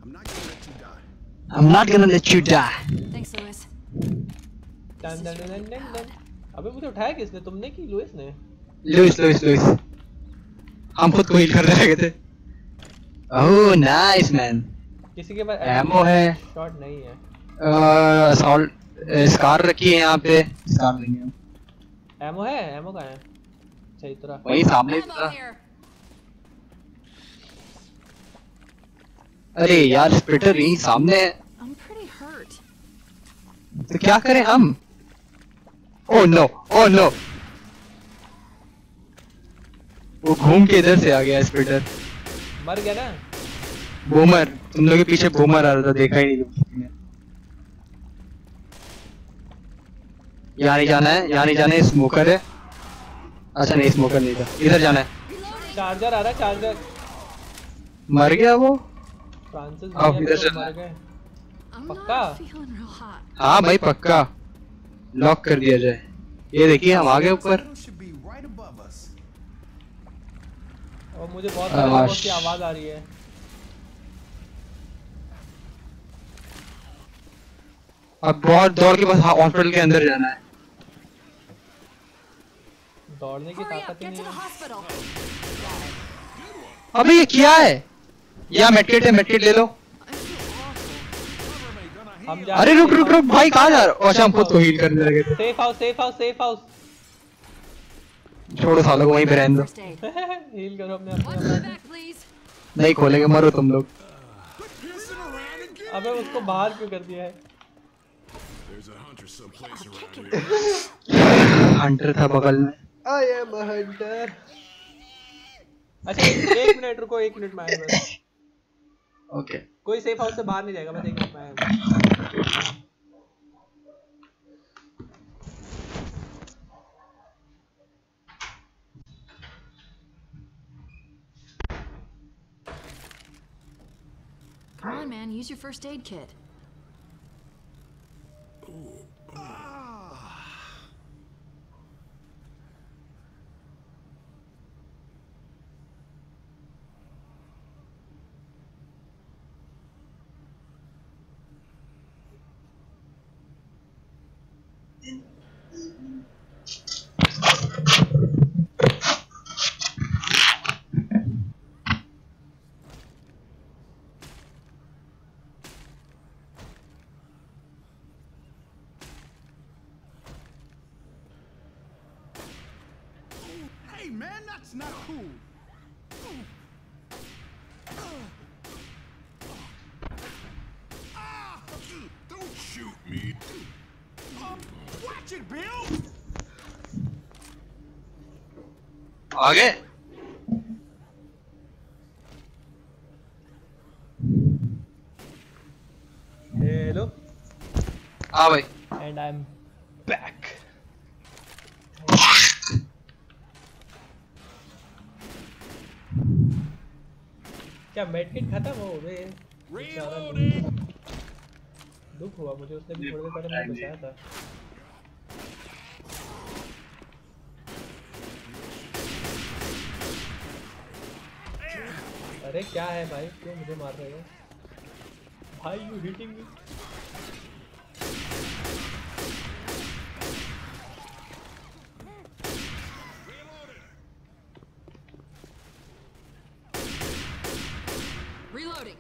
I'm not gonna let you die. I'm not gonna let you die। Thanks, Lewis. Done done done done done. अबे मुझे उठाया किसने, तुमने की लुइस ने? लुइस लुइस लुइस, हम खुद को हील कर रहे थे। Oh nice man. किसी के पास एमो है। शॉट नहीं है। असॉल्ट स्कार रखी है यहाँ पे। स्कार लेंगे हम। एमो है? एमो कहाँ है? सही तरह वही सामने Ammo था। here. अरे यार स्प्लिटर यही सामने है। I'm pretty hurt. तो क्या करें हम? ओह नो ओह नो, वो घूम के इधर से आ गया स्प्लिटर। मर गया ना? बूमर, तुम लोग के पीछे बूमर आ रहा था, देखा ही नहीं तुमने। यहाँ नहीं जाना है, यहाँ नहीं जाना है, स्मोकर है। अच्छा नहीं स्मोकर नहीं था, इधर जाना है। चार्जर आ रहा है, चार्जर। मर गया वो? फ्रांसिस आओ, भैया इधर तो चलना मर है। गए। I'm पक्का? not feeling real hot. हाँ भाई पक्का, लॉक कर दिया जाए। ये देखिए हम आ गए ऊपर। should be right above us. और मुझे बहुत सारे आवाज। लोगों की आवाज आ रही है। अब बहुत दौड़ के बस हॉस्पिटल के अंदर जाना है। दौड़ने की Hurry up, ताकत ही get नहीं to the है। hospital. अबे ये क्या है? यहाँ मेडकिट है, मेडकिट ले लो। I feel awful. हम जा अरे रुक रुक रुक भाई, कहाँ जा रहे हो? अच्छा हम खुद को हील करने लगे थे। Safe house, safe house, safe house. छोड़ो सालों को वहीं पे रहने दो। First aid. हील करो अपने Watch my अपने। back, please. नहीं खोलेंगे, मरो तुम लोग। Pissing around again? अबे उसको बाहर क्यों कर दिया है? There's a hunter someplace around here. Hunter था बगल में। I am a hunter. अच्छा एक मिनट रुको, एक मिनट में आया बस। ओके कोई सेफ हाउस से बाहर नहीं जाएगा, बस एक मिनट में आया। Come on, man. Use your first aid kit. Hey man, that's not cool. Ah! Don't shoot me. Um, watch it, Bill. आगे। हेलो हाँ भाई। And I am back. क्या मेडकिट खत्म हो गए? Reloading. दुख हुआ मुझे, उसने भी थोड़ी देर पहले मुझे बचाया था। अरे क्या है भाई, क्यों मुझे मार रहे हो भाई? You hitting me. Reloading.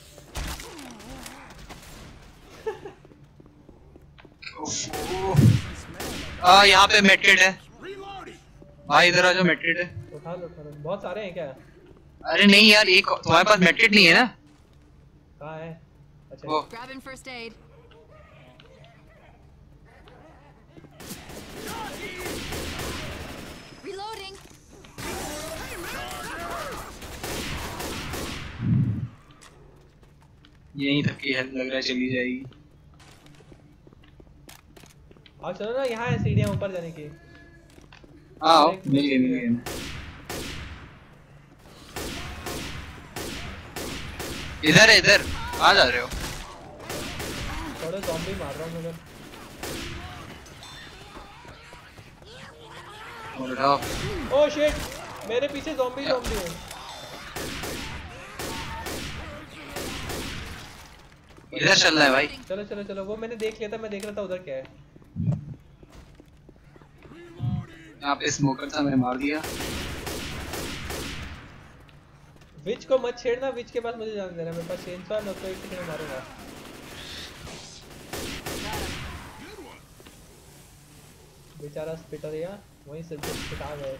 आ यहाँ पे मेडकिट है Reloading. भाई, इधर आ जाओ, मेडकिट है। उठा लो उठा लो, बहुत सारे हैं क्या? अरे नहीं यार, एक तुम्हारे पास मेडकिट नहीं है ना? कहाँ है? अच्छा वो Grabbing first aid. Reloading. यहीं तक की हेल्प लग रहा है चली जाएगी। और चलो ना, यहाँ है सीढ़ियाँ ऊपर जाने की। आओ मिल गए मिल गए। इधर है, इधर आ जा रहे हो? थोड़े ज़ॉम्बी मार रहा हूँ मगर। और उठाओ। ओह शिट, मेरे पीछे ज़ॉम्बी ज़ॉम्बी है। इधर चल रहा है भाई। चलो चलो चलो, वो मैंने देख लिया था, मैं देख रहा था उधर क्या है। यहाँ पे स्मोकर था, मैंने मार दिया। विच को मत छेड़ना, विच के पास मुझे जाने देना, मेरे पास चेन सॉ, मैं उसको एक टिकट मारूंगा। बेचारा स्पिटर या वहीं से पिटा गए।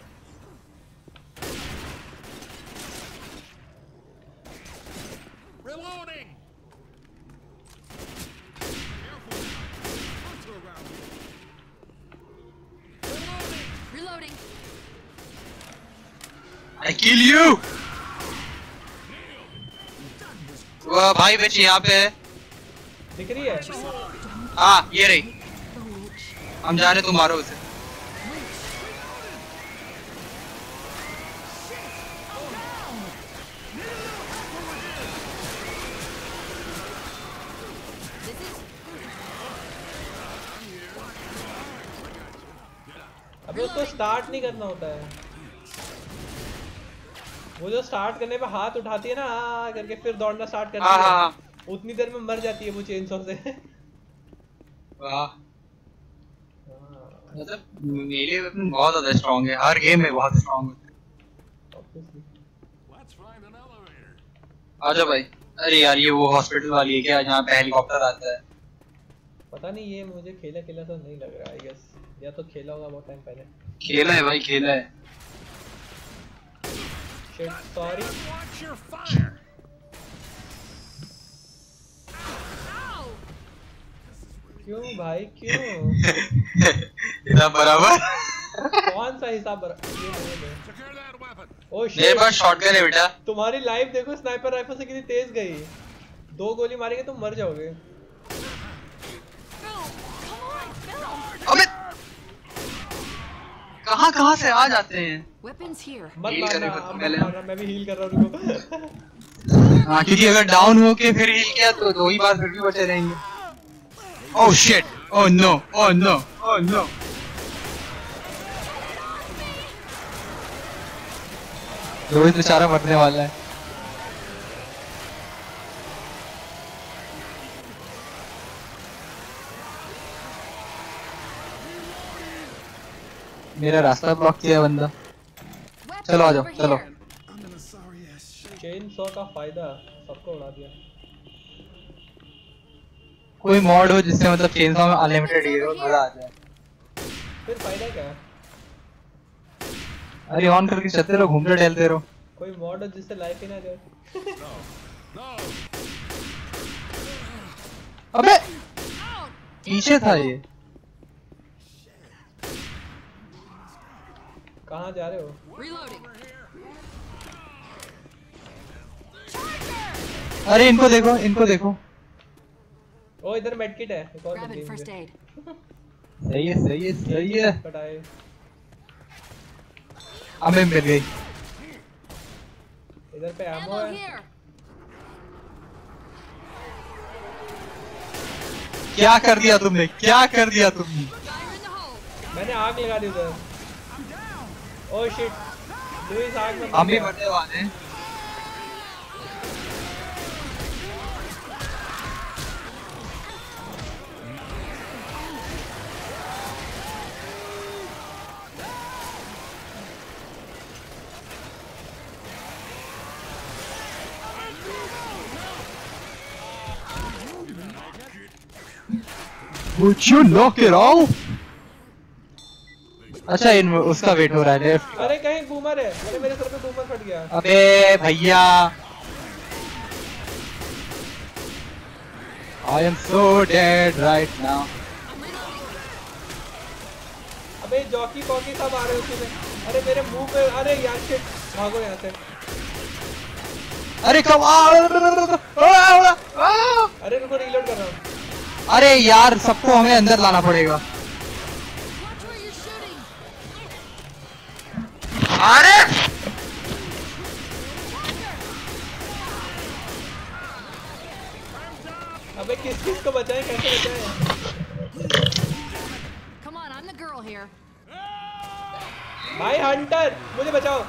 Reloading. Reloading. I kill you. वो भाई बच यहाँ पे है। दिख रही है? हाँ ये रही। हम जा रहे, तुम मारो उसे। अबे उसको स्टार्ट नहीं करना होता है, वो जो स्टार्ट करने पे हाथ उठाती है ना हाँ करके फिर दौड़ना स्टार्ट करती हाँ है, हाँ उतनी देर में मर जाती है वो चेनसॉ से। वाह, मतलब मेले वेपन बहुत ज्यादा स्ट्रांग है, हर गेम में बहुत स्ट्रांग होता है। Let's find an elevator. आजा भाई। अरे यार ये वो हॉस्पिटल वाली है क्या, जहाँ पे हेलीकॉप्टर आता है? पता नहीं, ये मुझे खेला खेला तो नहीं लग रहा है, गेस या तो खेला होगा बहुत टाइम पहले। खेला है भाई, खेला है। Shit sorry. Watch your fire. क्यों भाई क्यों? इतना बराबर। कौन सा हिसाब बराबर? ये नहीं है। Secure that weapon. ओ मेरे शिट, पास शॉटगन है बेटा। तुम्हारी लाइफ देखो स्नाइपर राइफल से कितनी तेज गई, दो गोली मारेंगे तुम मर जाओगे। अबे कहाँ कहाँ से आ जाते हैं? Weapons here. मत Heal मारना, करने को अब मत पहले। मारना, मैं भी हील कर रहा हूँ रुको। हाँ क्योंकि अगर डाउन होके फिर हील किया तो दो ही बार फिर भी बचे रहेंगे। Oh shit, oh no, oh no, oh no. Rohit बेचारा मरने वाला है। मेरा रास्ता ब्लॉक किया बंदा। चलो आ जाओ, Over चलो। here. I'm in a sorry ass shape. Chain saw का फायदा सबको उड़ा दिया। कोई मॉड हो जिससे मतलब चेनसॉ में अनलिमिटेड हीरो मजा आ जाए। फिर फायदा क्या है? अरे ऑन करके चलते रहो, घूमते टहलते रहो। कोई मॉड हो जिससे लाइफ ही ना जाए। No. अबे पीछे था ये। कहाँ जा रहे हो? Reloading. अरे इनको देखो, इनको देखो। ओ इधर मेडकिट है, एक और Grabbing बंदी first मुझे। aid. सही है, सही है, सही है। कटाए। हमें मिल गई। इधर पे एमो Ammo है। here. क्या कर दिया तुमने, क्या कर दिया तुमने? Fire in the hole. मैंने आग लगा दी उधर। ओ शिट, लुइस आग में मर हम भी गया। मरने वाले हैं। Would you knock it off? अच्छा इन उसका वेट हो रहा है लेफ्ट। अरे कहीं बूमर है, अरे मेरे सर पे बूमर फट गया। अबे भैया I am so dead right now. अबे जॉकी पॉकी सब आ रहे हैं उसी में। अरे मेरे मुंह पे, अरे यार शिट, भागो यहाँ से। अरे कब अरे रुको रीलोड कर रहा हूँ। अरे यार सबको हमें अंदर लाना पड़ेगा। Watch where you're shooting. अरे अबे किस किस को बचाएं, कैसे बचाएं? Come on, I'm the girl here. भाई हंटर मुझे बचाओ,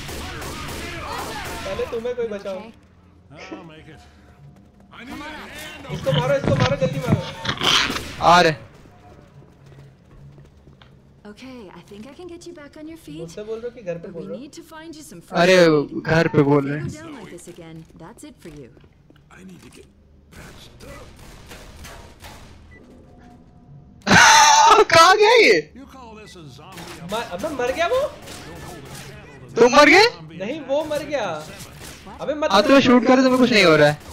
पहले तुम्हें कोई बचाओ। Okay. I'll make it. I need a hand. इसको मारो, इसको मारो, जल्दी मारो। आ रहे। Okay, I think I can get you back on your feet. मुझसे बोल रहे हो कि घर पे But बोल we रहे हो? need to find you some अरे fresh food. घर पे बोल If रहे you हैं. go down like this again, that's it for you. I need to get patched up. कहाँ गया ये? You call this a zombie? मर- अबे मर गया वो? तुम मर गए? नहीं वो मर गया। अबे मत हाँ तुम्हें शूट करे तो कुछ नहीं हो रहा है.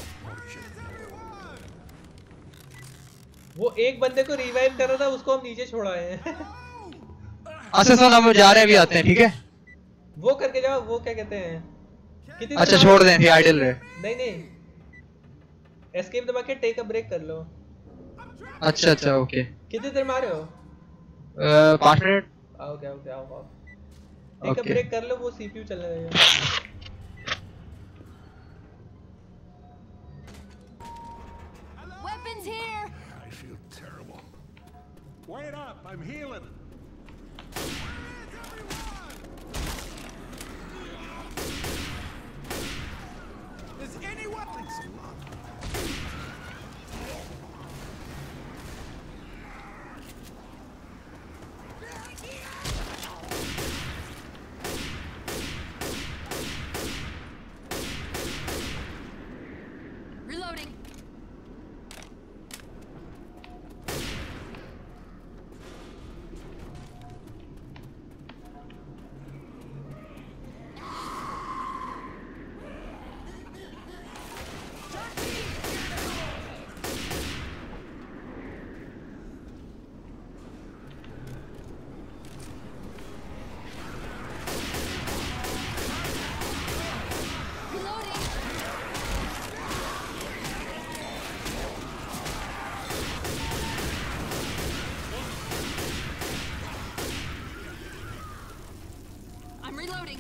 वो एक बंदे को रिवाइव कर रहा था, उसको हम नीचे छोड़ाए हैं। अच्छा सुन हम जा रहे हैं, अभी आते हैं ठीक है. वो करके जाओ, वो क्या कहते हैं? कितनी अच्छा देर छोड़ मारो? दें फिर आइडल रहे. नहीं नहीं, एस्केप दबा के टेक अ ब्रेक कर लो। अच्छा अच्छा ओके. कितनी देर मारे हो? अ, पाँच मिनट. ओके ओके आओ आओ, टेक अ ओके. ब्रेक कर लो, वो सीपीयू चलने देगा। Weapons here! I feel terrible. Wait up! I'm healing. Is anyone? Thanks a lot. Reloading. Reloading. I'm reloading.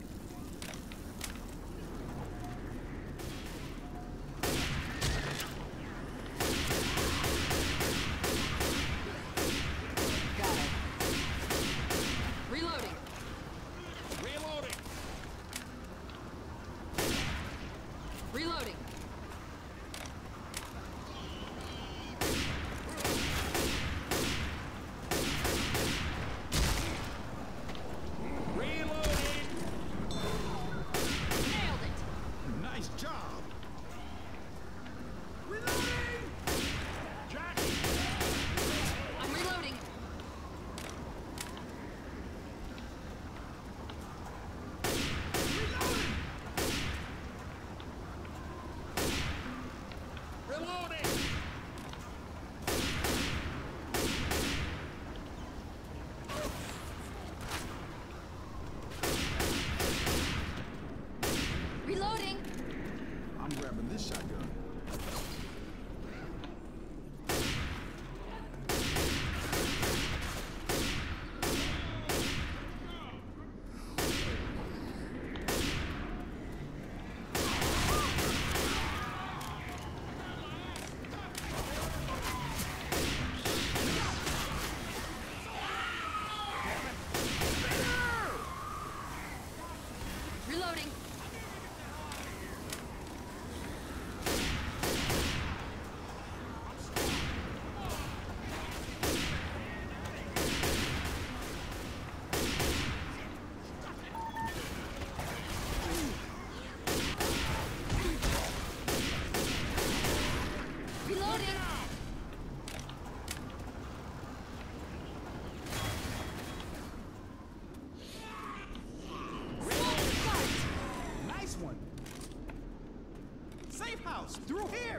Got it. Reloading. Reloading. Reloading. Reloading. Nailed it. Nice job. Reloading. Jackie. I'm reloading. Reloading. Reloading. I'm grabbing this shotgun. Reloading. Reloading. Nice one. Safe house through here.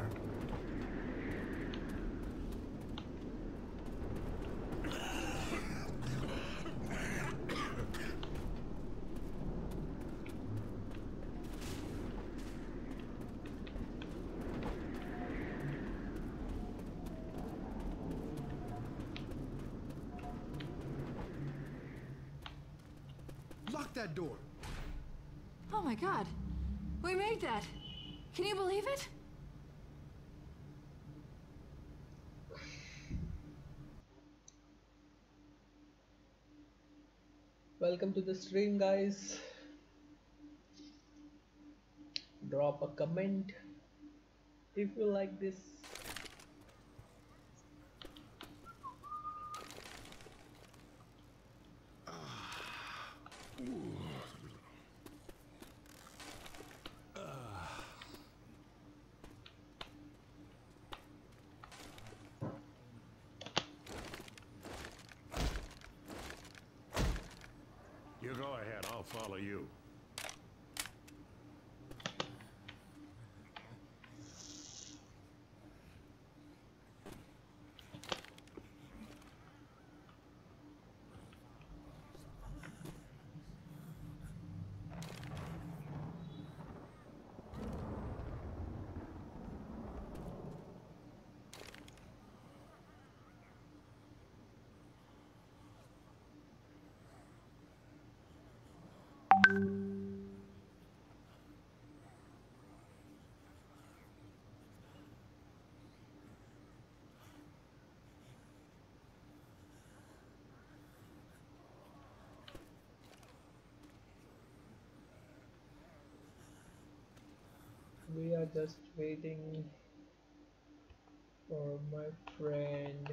Lock that door. Oh my god. We made that. Can you believe it? Welcome to the stream, guys. Drop a comment if you like this. follow you. We are just waiting for my friend.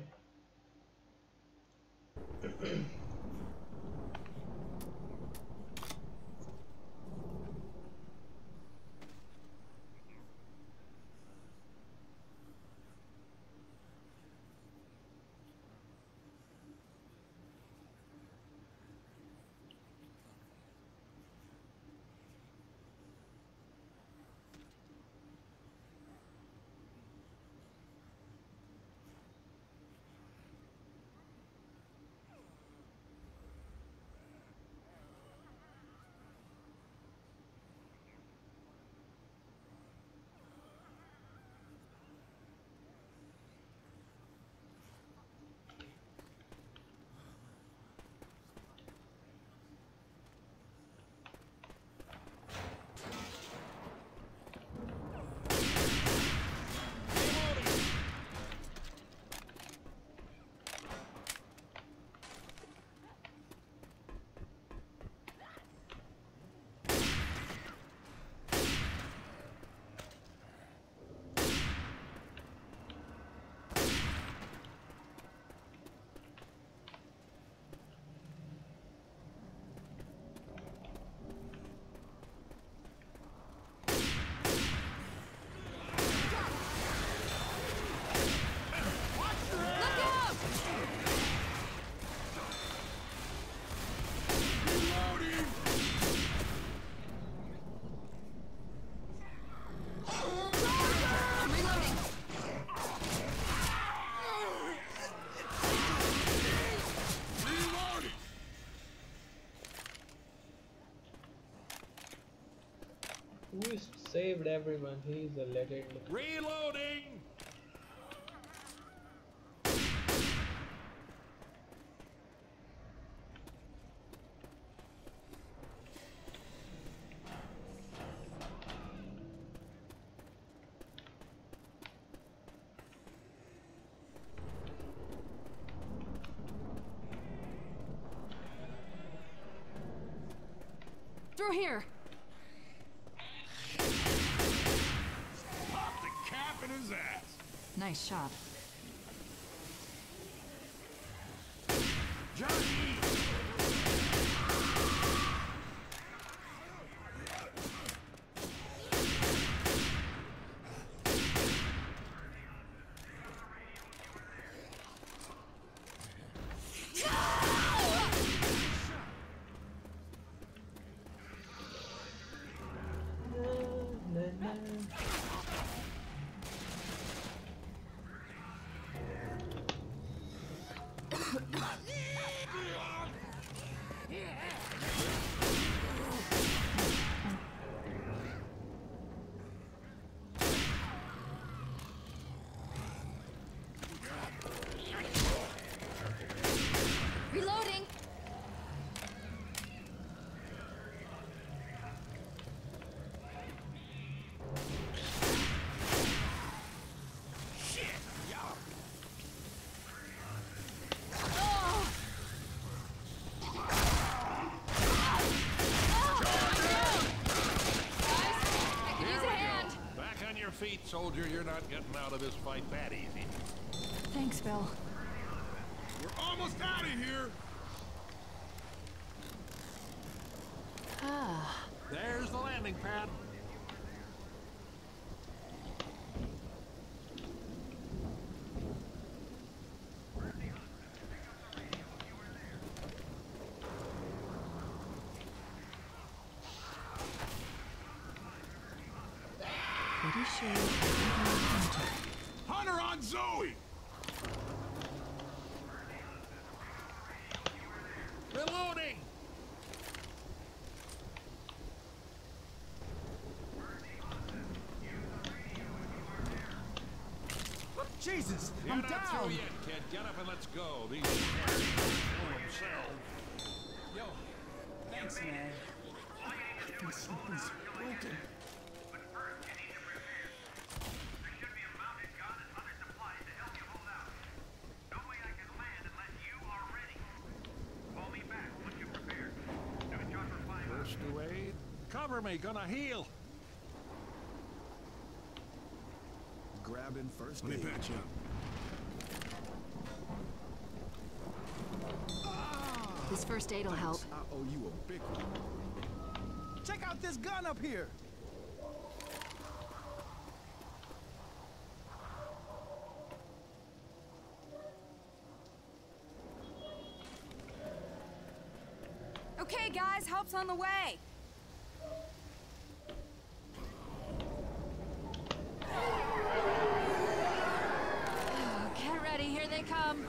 Who saved everyone? He's a legend. Reloading! Through here. Pop the cap in his ass! Nice shot. Johnny! Reloading. Feet, soldier, you're not getting out of this fight that easy. Thanks, Bill. We're almost out of here! Ah. There's the landing pad. pretty sure I can Hunter. Hunter on Zoe! Reloading! Jesus, You're I'm not down. through yet, kid. Get up and let's go. These kill themselves. Yo, thanks, man. I think something's broken. First away. Cover me, gonna heal. Grabbing first Let aid. me patch up. This first aid'll help. I owe you a big one. Check out this gun up here. Okay, guys, help's on the way. Get ready, here they come.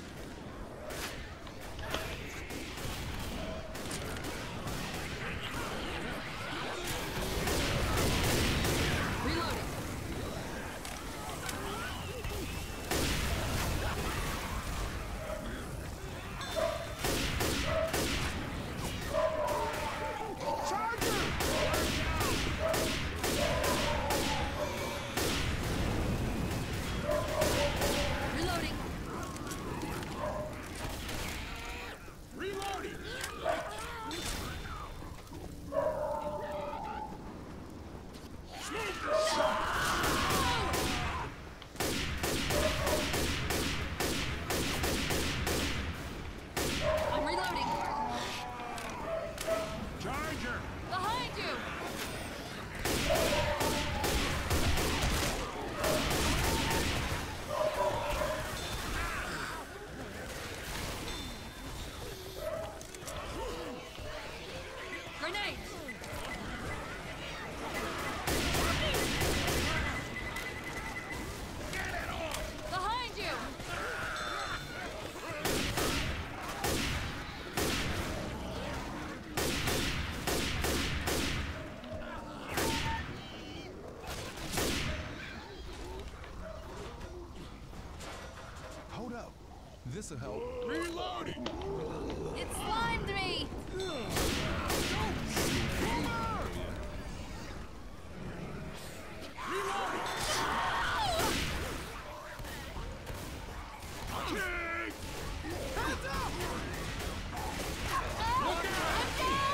Reloading. Reloading. Reloading! I'm reloading. Charger! Behind you. Grenade. Behind you. Hold up. This'll help. Reloading! It slimed me. Kick! Hands up! Look out!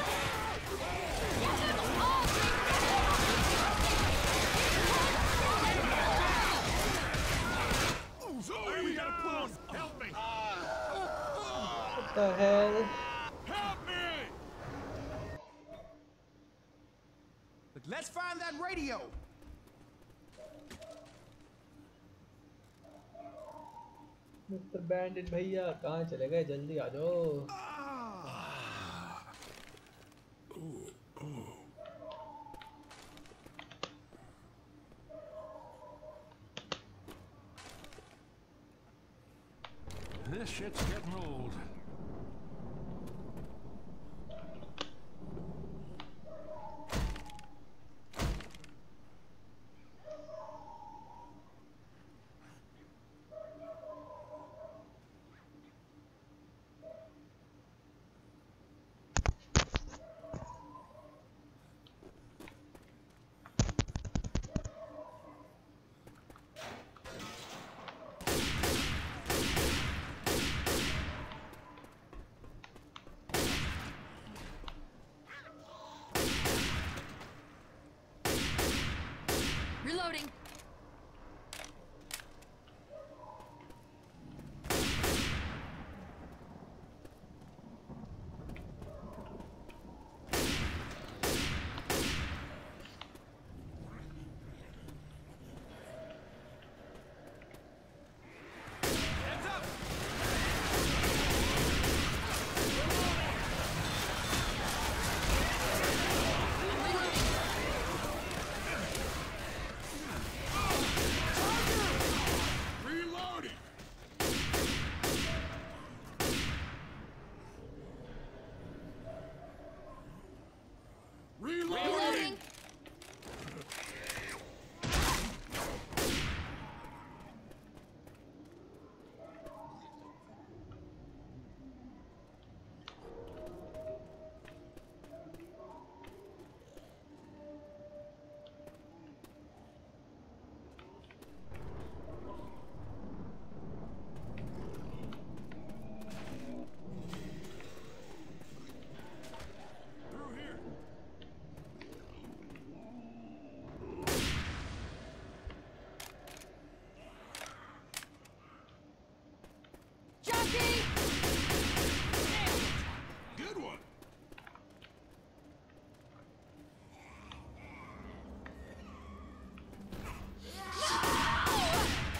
Get them all Zoe, we gotta pull him! Help me! What the hell? Help me! Let's find that radio. Mister bandit भैया कहाँ चले गए? जल्दी आ जाओ। This shit's getting old.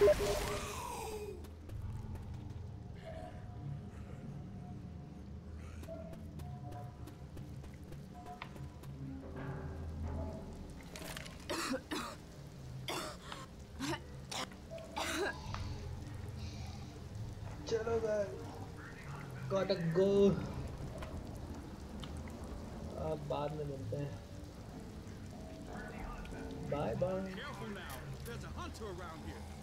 चलो guys, gotta go. अब बाद में मिलते हैं. Bye bye. Careful now. There's a hunter around here.